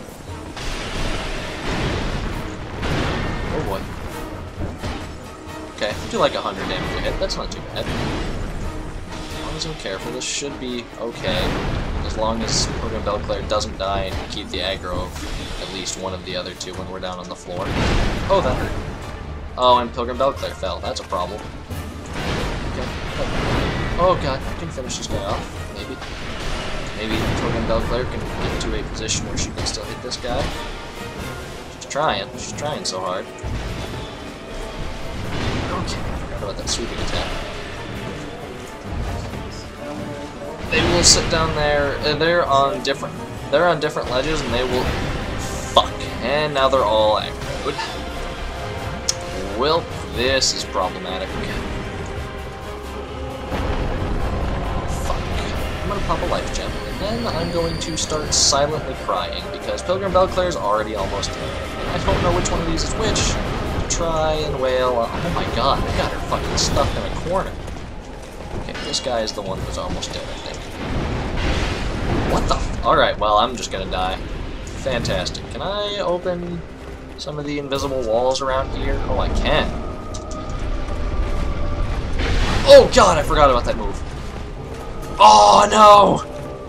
Oh boy. Okay, I do like one hundred damage a hit. That's not too bad. As long as I'm careful, this should be okay. As long as Pilgrim Belclair doesn't die and keep the aggro of at least one of the other two when we're down on the floor. Oh, that hurt. Oh, and Pilgrim Belclair fell. That's a problem. Okay. Oh god, I can finish this guy off. Maybe. Maybe Pilgrim Belclair can get to a position where she can still hit this guy. She's trying. She's trying so hard. Okay, I forgot about that sweeping attack. They will sit down there. Uh, they're on different. They're on different ledges, and they will. Fuck. And now they're all aggroed. Well, this is problematic. Fuck. I'm gonna pop a life gem, and then I'm going to start silently crying because Pilgrim Belclair is already almost dead. I don't know which one of these is which. To try and wail. Oh my god! I got her fucking stuck in a corner. Okay, this guy is the one who's almost dead, I think. What the f- Alright, well, I'm just gonna die. Fantastic. Can I open some of the invisible walls around here? Oh, I can. Oh god, I forgot about that move. Oh no!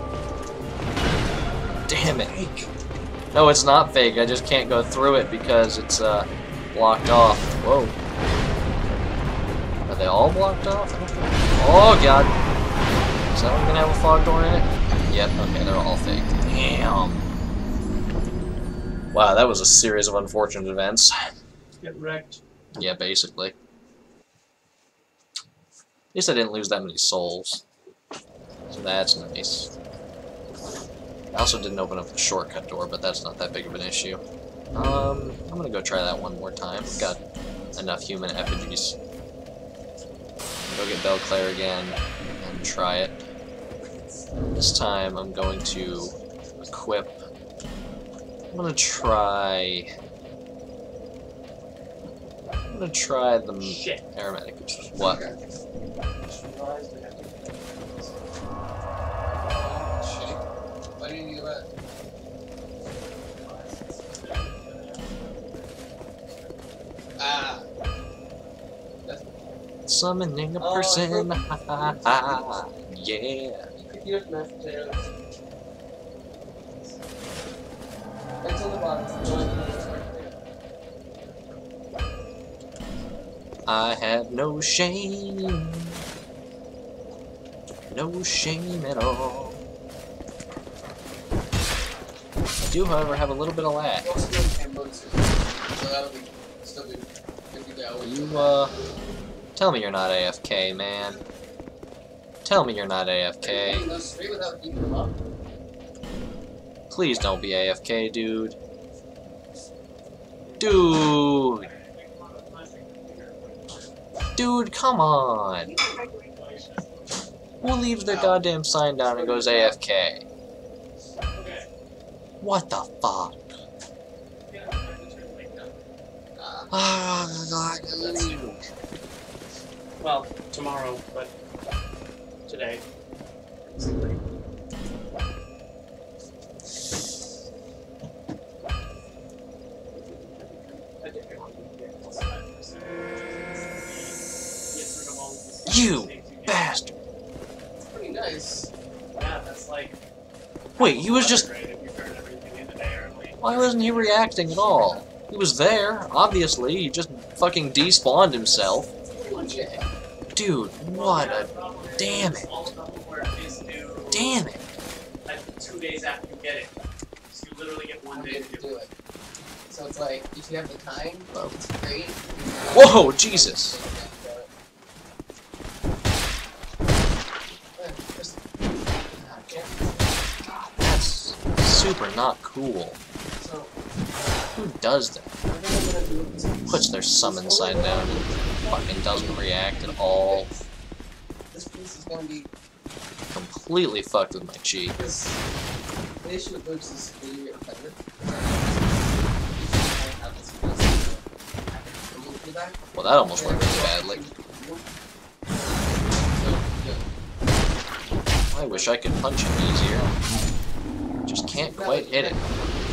Damn it. No, it's not fake. I just can't go through it because it's, uh, blocked off. Whoa. Are they all blocked off? I don't think. Oh god. Is that one gonna have a fog door in it? Yep, okay, they're all fake. Damn. Wow, that was a series of unfortunate events. Get wrecked. Yeah, basically. At least I didn't lose that many souls. So that's nice. I also didn't open up the shortcut door, but that's not that big of an issue. Um, I'm gonna go try that one more time. Got enough human effigies. Go get Belclair again and try it. This time I'm going to equip. I'm gonna try. I'm gonna try the Shit. aromatic. What? Why didn't you do that? Ah. That's Summoning a Oh, person. I Ha ha ha. Yeah. You have mashed potatoes. Until the bottom. So I have no shame. No shame at all. I do, however, have a little bit of lag. You, uh... Tell me you're not A F K, man. Tell me you're not A F K. Please don't be A F K, dude. Dude! Dude, come on! Who leaves their goddamn sign down and goes A F K? What the fuck? Ah, God. Well, tomorrow, but today. You bastard! pretty nice. Yeah, that's like. Wait, he was just. Great if you turn everything into day early. Why wasn't he reacting at all? He was there, obviously. He just fucking despawned himself. Dude, what a. Damn it. Damn it. Like two days after you get it. So you literally get one day to do it. So it's like, if you have the time, it's great. Whoa, Jesus! God, that's super not cool. So, Who does that? Puts their summon sign down and fucking doesn't react at all. this piece is gonna be. Completely fucked with my cheek. This, the issue with Boots is really repetitive. Well, that almost went really badly. I wish I could punch him easier. Just can't quite hit it.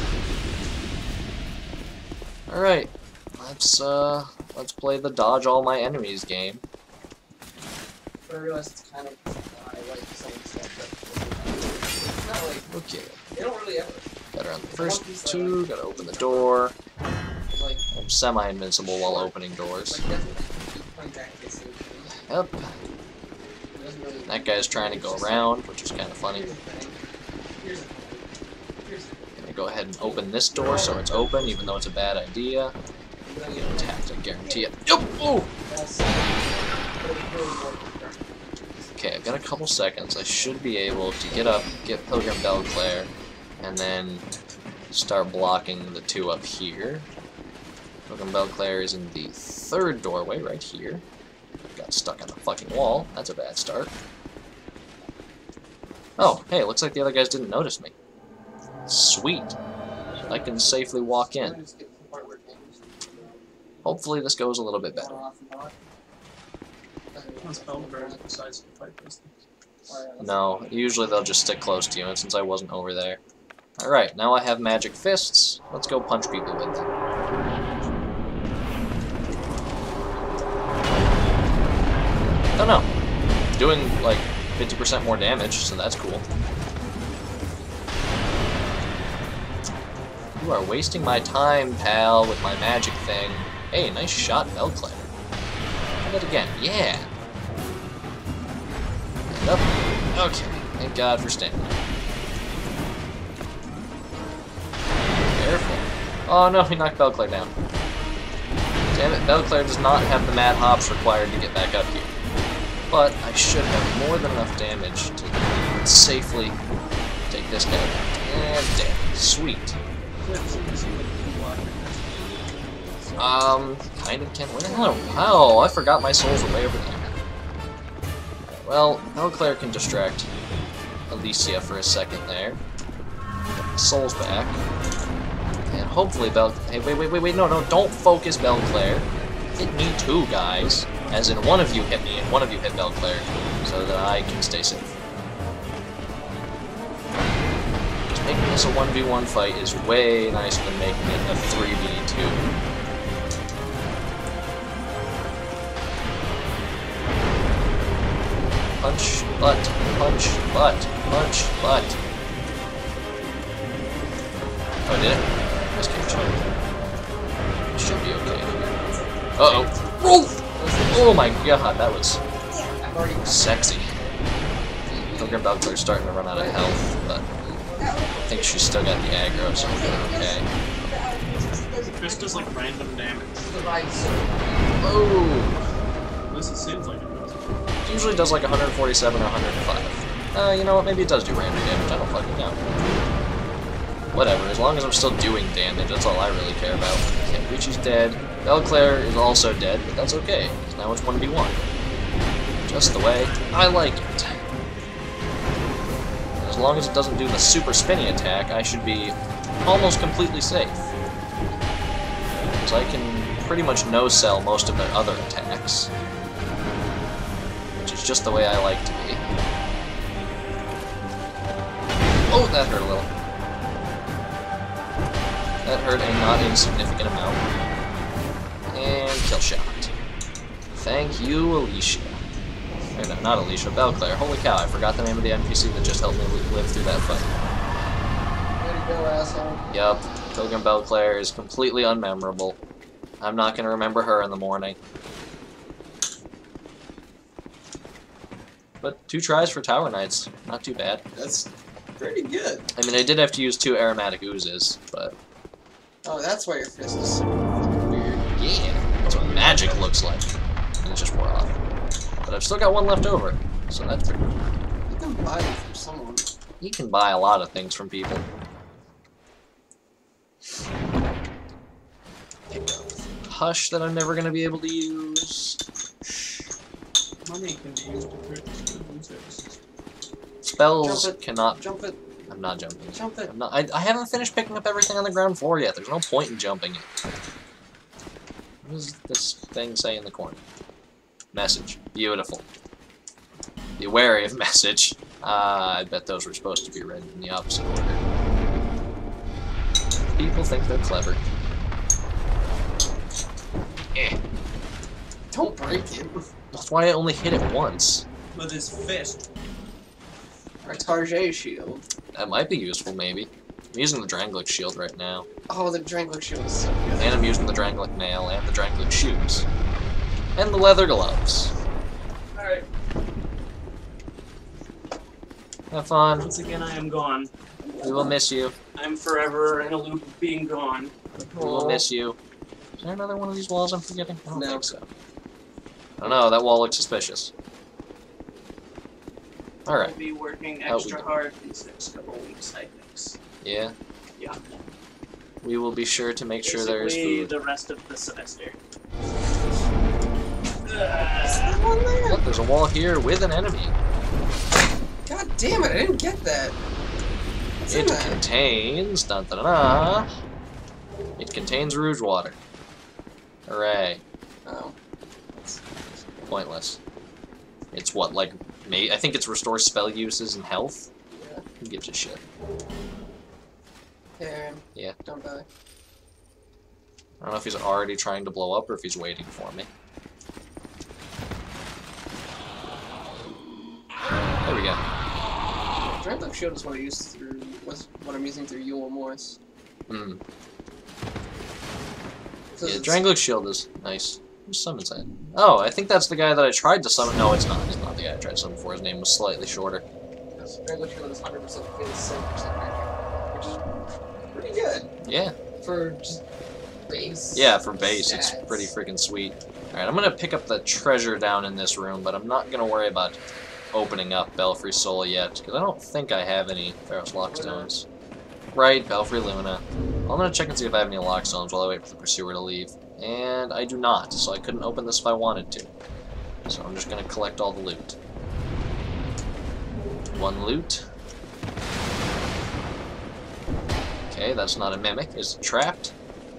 Alright, let's uh let's play the dodge all my enemies game. But I realize it's kind of uh, I like some stuff, but it's not like Okay. they don't really ever Gotta run the first two, gotta open the door. like I'm semi-invincible while opening doors. like definitely playing back this thing. Yep. It doesn't really. That guy's trying to go around, which is kind of funny. Here's the thing. Here's the thing. Here's the thing. Gonna go ahead and open this door so it's open, even though it's a bad idea. I'm gonna get Attacked, I guarantee it. Yup! Oh! That's, but it's really more concerned. Okay, I've got a couple seconds. I should be able to get up, get Pilgrim Belclair, and then start blocking the two up here. Pilgrim Belclair is in the third doorway right here. Got stuck on the fucking wall. That's a bad start. Oh, hey, looks like the other guys didn't notice me. Sweet. I can safely walk I'm in. gonna just get to the part where it changes. Hopefully this goes a little bit better. On, off, and on. What's Belgrade besides the fight business? No, usually they'll just stick close to you, and since I wasn't over there. Alright, now I have magic fists. Let's go punch people with them. Oh no. Doing, like, fifty percent more damage, so that's cool. You are wasting my time, pal, with my magic thing. Hey, nice shot, Belclair. Try that again. Yeah. And up. Okay. Thank God for standing. Careful. Oh no, he knocked Belclair down. Damn it, Belclair does not have the mad hops required to get back up here. But I should have more than enough damage to safely take this guy down. And damn, sweet. Um, kind of can. Where the hell? Oh, I forgot my souls were way over there. Well, Belclair can distract Alicia for a second there. Get the souls back. And hopefully Bel... Hey, wait, wait, wait, wait, no, no, don't focus Belclair. Hit me too, guys. As in, one of you hit me and one of you hit Belclair, so that I can stay safe. Just making this a one v one fight is way nicer than making it a three v two. butt, punch, butt, punch, butt. Oh, did it? Let's keep trying. Should be okay here. Uh-oh. Oh! Oh my god, that was sexy. Pilgrim Belcler's starting to run out of health, but I think she's still got the aggro, so we're doing okay. This does like random damage. Oh! At least it seems like it does. It usually does like one forty-seven or one oh five. Uh, you know what, maybe it does do random damage, I don't fucking know. Whatever, as long as I'm still doing damage, that's all I really care about. Okay, Punchy's dead. Belclair is also dead, but that's okay, because now it's one v one. Just the way I like it. As long as it doesn't do the super spinny attack, I should be almost completely safe. Because I can pretty much no-sell most of their other attacks. Which is just the way I like to be. Oh, that hurt a little. That hurt a not insignificant amount. And kill shot. Thank you, Alicia. Or no, not Alicia, Belclair. Holy cow, I forgot the name of the N P C that just helped me live through that fight. Way to go, asshole. Yup, Pilgrim Belclair is completely unmemorable. I'm not gonna remember her in the morning. But two tries for Tower Knights. Not too bad. That's pretty good. I mean, I did have to use two aromatic oozes, but... Oh, that's why your fist is so fucking weird. yeah, that's what magic looks like. And it just wore off. But I've still got one left over, so that's pretty good. You can buy it from someone. You can buy a lot of things from people. Pick up Hush that I'm never going to be able to use. Money can be used to purchase goods and services. Spells Jump it. cannot... Jump it. I'm not jumping. Jump it. I'm not, I, I haven't finished picking up everything on the ground floor yet. There's no point in jumping it. What does this thing say in the corner? Message. Beautiful. Be wary of message. Uh, I bet those were supposed to be read in the opposite order. People think they're clever. Eh. Don't break it. That's why I only hit it once. With his fist. Our Tarjay shield. That might be useful, maybe. I'm using the Drangleic shield right now. Oh, the Dragonslayer shield is so good. And I'm using the Drangleic nail and the Drangleic shoes. And the leather gloves. Alright. Have fun. Once again, I am gone. We will miss you. I'm forever in a loop of being gone. We will miss you. Is there another one of these walls I'm forgetting? I don't No. think so. I don't know, that wall looks suspicious. Alright. I'll be working How we extra doing? hard these next couple of weeks, I think. Yeah? Yeah. We will be sure to make sure there is Basically, food. the rest of the semester. One there. Look, there's a wall here with an enemy. God damn it! I didn't get that. What's in It that? contains... Dun, dun, dun, dun, it contains rouge water. Hooray. Oh. Pointless. It's what, like... May I think it's restore spell uses and health? Yeah. Who gives a shit? Here. Yeah. Don't die. I don't know if he's already trying to blow up or if he's waiting for me. There we go. Dragonslayer shield is what I used through. Was what I'm using through Yule Morris. Hmm. So Yeah, it's- Drangleic shield is nice. Who's summons that? Oh, I think that's the guy that I tried to summon. No, it's not. It's not the guy I tried to summon before. His name was slightly shorter. Yes, Dragonslayer shield is one hundred percent phase, seven percent magic, which is pretty good Yeah. for just base. Yeah, for base, it's stats. pretty freaking sweet. Alright, I'm gonna pick up the treasure down in this room, but I'm not gonna worry about opening up Belfry Soul yet, because I don't think I have any Pharos Lockstones. Right, Belfry Luna. I'm gonna check and see if I have any Lockstones while I wait for the Pursuer to leave. And I do not, so I couldn't open this if I wanted to. So I'm just gonna collect all the loot. One loot. Okay, that's not a mimic. Is it trapped?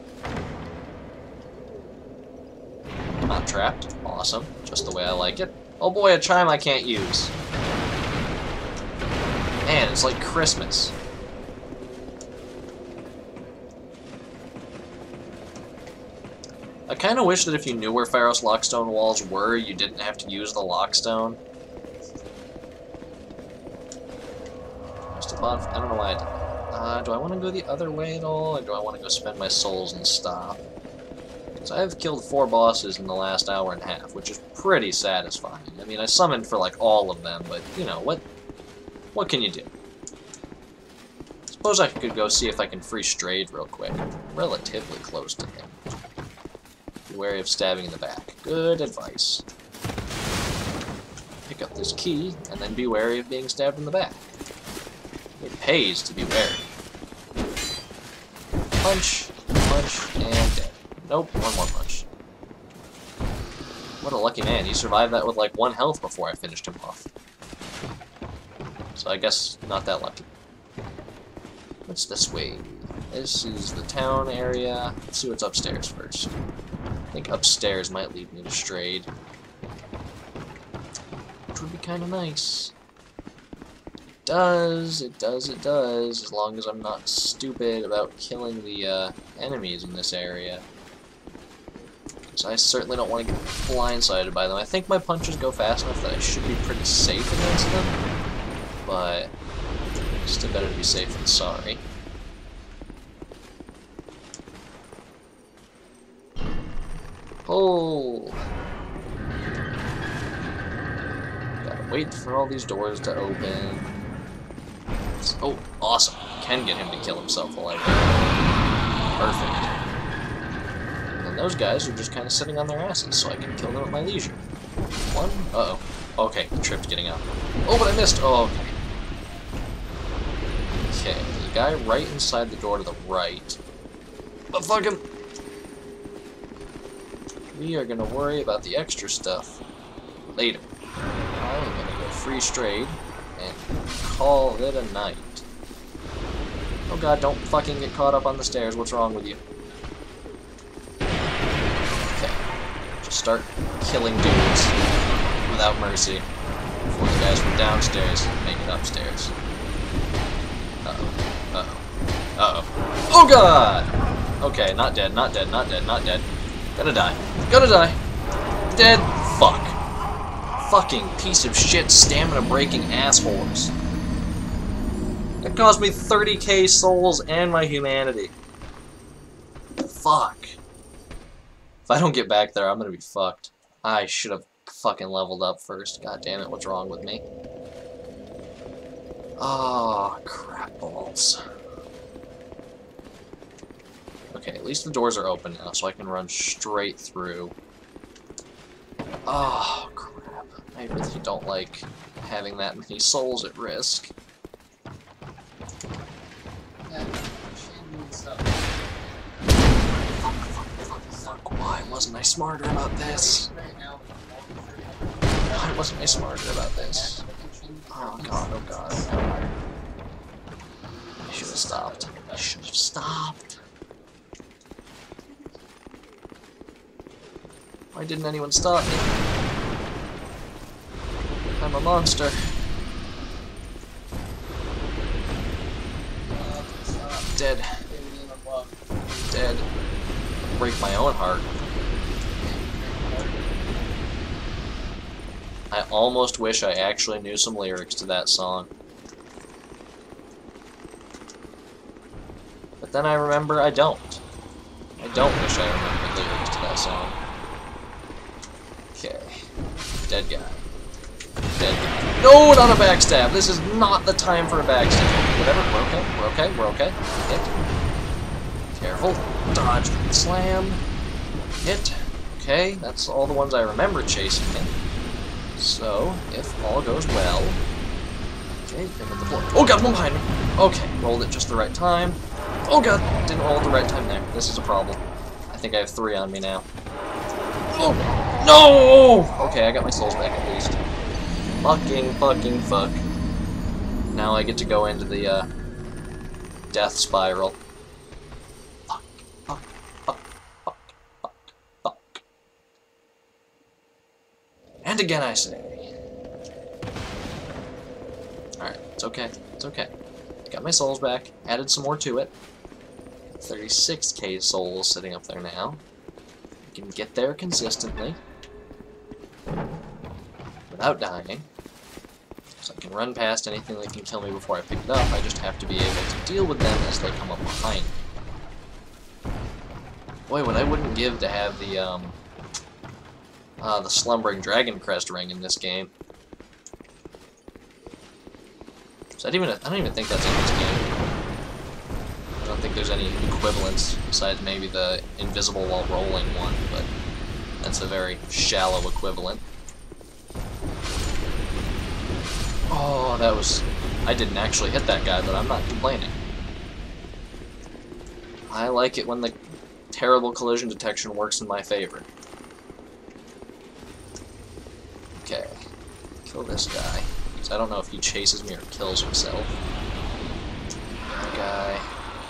Not trapped. Awesome. Just the way I like it. Oh boy, a chime I can't use. Man, it's like Christmas. I kind of wish that if you knew where Pharos Lockstone walls were, you didn't have to use the Lockstone. the bottom. I don't know why I did that. Uh, do I want to go the other way at all, or do I want to go spend my souls and stop? Because I've killed four bosses in the last hour and a half, which is pretty satisfying. I mean, I summoned for like all of them, but you know what? What can you do? Suppose I could go see if I can free Strayed real quick. I'm relatively close to him. Be wary of stabbing in the back. Good advice. Pick up this key, and then be wary of being stabbed in the back. It pays to be wary. Punch, punch, and dead. Nope, one more punch. What a lucky man. He survived that with like one health before I finished him off. So I guess not that lucky. What's this way? This is the town area. Let's see what's upstairs first. I think upstairs might lead me to Strayed. Which would be kind of nice. It does, it does, it does, as long as I'm not stupid about killing the uh, enemies in this area. So I certainly don't want to get blindsided by them. I think my punches go fast enough that I should be pretty safe against them, but still better to be safe than sorry. Oh! Gotta wait for all these doors to open. Oh, awesome. Can get him to kill himself while I wait. Perfect. And then those guys are just kind of sitting on their asses, so I can kill them at my leisure. One. Uh-oh. Okay, the trip's getting up. Oh, but I missed! Oh, okay. Okay, there's a guy right inside the door to the right. But fuck him! We are gonna worry about the extra stuff later. I'm gonna go free Strayed and call it a night. Oh god, don't fucking get caught up on the stairs. What's wrong with you? Okay. Just start killing dudes without mercy before the guys from downstairs make it upstairs. Uh-oh. Uh-oh. Uh-oh. Oh god! Okay, not dead, not dead, not dead, not dead. Gonna die. Gonna die. Dead. Fuck. Fucking piece of shit stamina breaking assholes. That cost me thirty K souls and my humanity. Fuck. If I don't get back there, I'm gonna be fucked. I should have fucking leveled up first. God damn it, what's wrong with me? Oh, crap balls. Okay, at least the doors are open now, so I can run straight through. Oh, crap. I really don't like having that many souls at risk. Fuck, fuck, fuck, fuck. Why wasn't I smarter about this? Why wasn't I smarter about this? Oh god, oh god, oh god. I should have stopped. I should have stopped. Why didn't anyone stop me? I'm a monster. Dead. Dead. Break my own heart. I almost wish I actually knew some lyrics to that song. But then I remember I don't. I don't wish I remembered lyrics to that song. Okay. Dead guy. Dead guy. No, not a backstab! This is not the time for a backstab. Whatever, we're okay, we're okay, we're okay. Hit. Careful. Dodge. Slam. Hit. Okay, that's all the ones I remember chasing him. So, if all goes well... Okay, bring up the floor. Oh god, one behind me! Okay, rolled it just the right time. Oh god, didn't roll at the right time there. This is a problem. I think I have three on me now. Oh! No! Okay, I got my souls back at least. Fucking, fucking, fuck. Now I get to go into the, uh... death spiral. Fuck, fuck, fuck, fuck, fuck, fuck. And again I say. Alright, it's okay, it's okay. Got my souls back, added some more to it. thirty-six K souls sitting up there now. I can get there consistently. Without dying. So I can run past anything that can kill me before I pick it up. I just have to be able to deal with them as they come up behind me. Boy, what I wouldn't give to have the um, uh, the slumbering dragon crest ring in this game. Is that even a, I don't even think that's in this game. I don't think there's any equivalents besides maybe the invisible while rolling one, but that's a very shallow equivalent. Oh, that was... I didn't actually hit that guy, but I'm not complaining. I like it when the terrible collision detection works in my favor. Okay. Kill this guy. Because I don't know if he chases me or kills himself. That guy.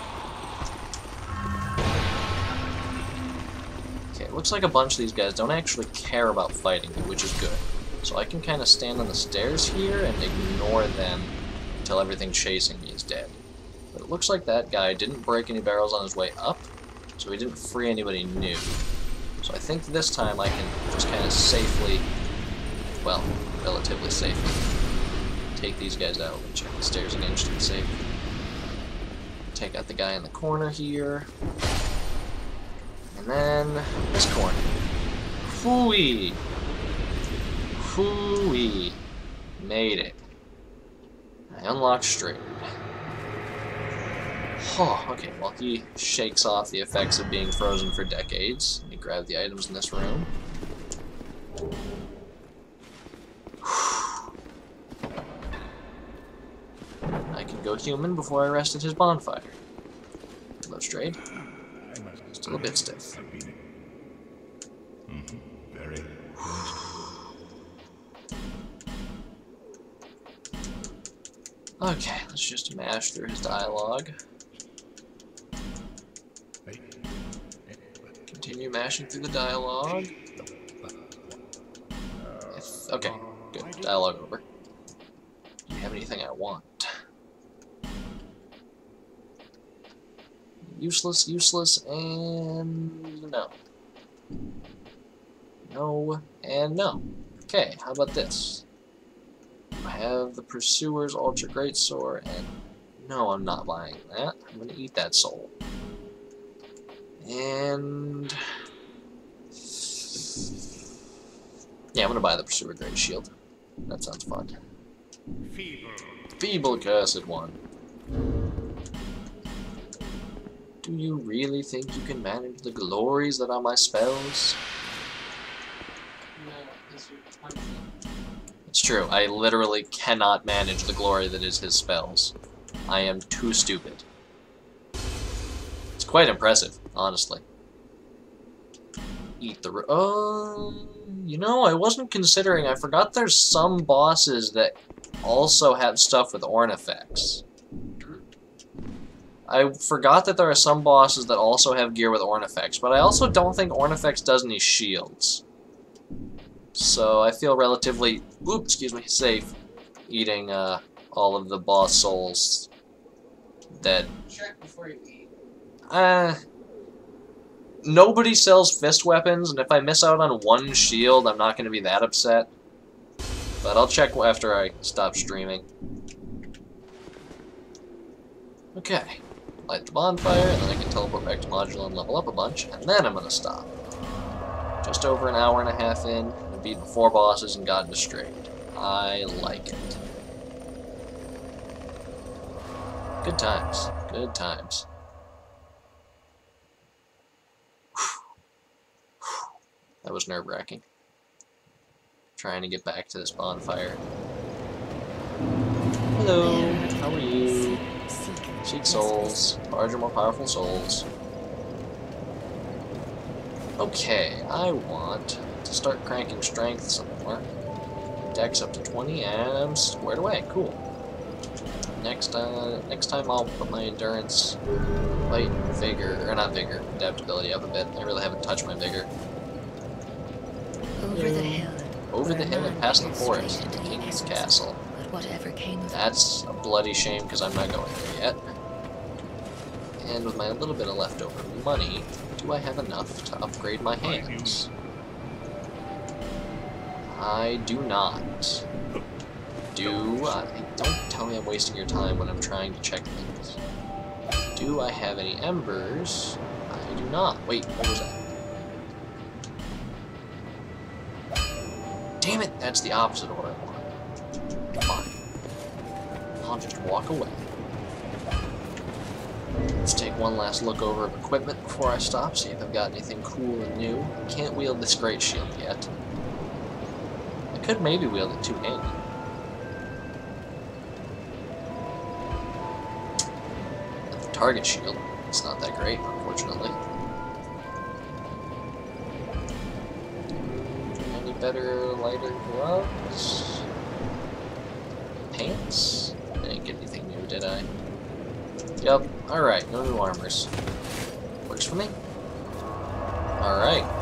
Okay, it looks like a bunch of these guys don't actually care about fighting me, which is good. So I can kind of stand on the stairs here and ignore them until everything chasing me is dead. But it looks like that guy didn't break any barrels on his way up, so he didn't free anybody new. So I think this time I can just kind of safely, well, relatively safely, take these guys out. Let me check the stairs again just to be safe. Take out the guy in the corner here. And then this corner. Phooey! Phooey! Made it. I unlocked straight. Oh, okay, well he shakes off the effects of being frozen for decades. Let me grab the items in this room. I can go human before I rest at his bonfire. Hello, straight. Still a bit stiff. Very. Okay, let's just mash through his dialogue. Continue mashing through the dialogue. If, okay, good. Dialogue over. Do you have anything I want? Useless, useless, and no. No, and no. Okay, how about this? I have the Pursuer's Ultra Greatsword, and no, I'm not buying that. I'm going to eat that soul. And yeah, I'm going to buy the Pursuer Great Shield. That sounds fun. Feeble. Feeble Cursed One. Do you really think you can manage the glories that are my spells? No, because you're Punchy. It's true, I literally cannot manage the glory that is his spells. I am too stupid. It's quite impressive, honestly. Eat the... Oh, uh, you know, I wasn't considering, I forgot there's some bosses that also have stuff with Ornifex. I forgot that there are some bosses that also have gear with Ornifex, but I also don't think Ornifex does any shields. So I feel relatively, oops, excuse me, safe eating uh, all of the boss souls that... Check before you eat. Uh, nobody sells fist weapons, and if I miss out on one shield, I'm not going to be that upset. But I'll check after I stop streaming. Okay. Light the bonfire, and then I can teleport back to Modula and level up a bunch, and then I'm going to stop. Just over an hour and a half in, I've beaten four bosses and gotten straight. I like it. Good times. Good times. That was nerve-wracking. Trying to get back to this bonfire. Hello, how are you? Seek souls. Larger, more powerful souls. Okay, I want to start cranking strength some more. Dex up to twenty, and I'm squared away. Cool. Next, uh, next time I'll put my endurance, light, vigor, or not vigor, adaptability up a bit. I really haven't touched my vigor. Over the hill. Over the hill and past the forest to King's Castle. But whatever came of That's a bloody shame because I'm not going there yet. And with my little bit of leftover money, do I have enough to upgrade my hands? I do not. Do I... Don't tell me I'm wasting your time when I'm trying to check things. Do I have any embers? I do not. Wait, what was that? Damn it! That's the opposite of what I want. Fine. I'll just walk away. Let's take one last look over of equipment before I stop, see if I've got anything cool and new. Can't wield this great shield yet. I could maybe wield it two-handed. The target shield, it's not that great, unfortunately. Any better, lighter gloves? Pants? I didn't get anything new, did I? Yep, alright, no new armors. Works for me. Alright.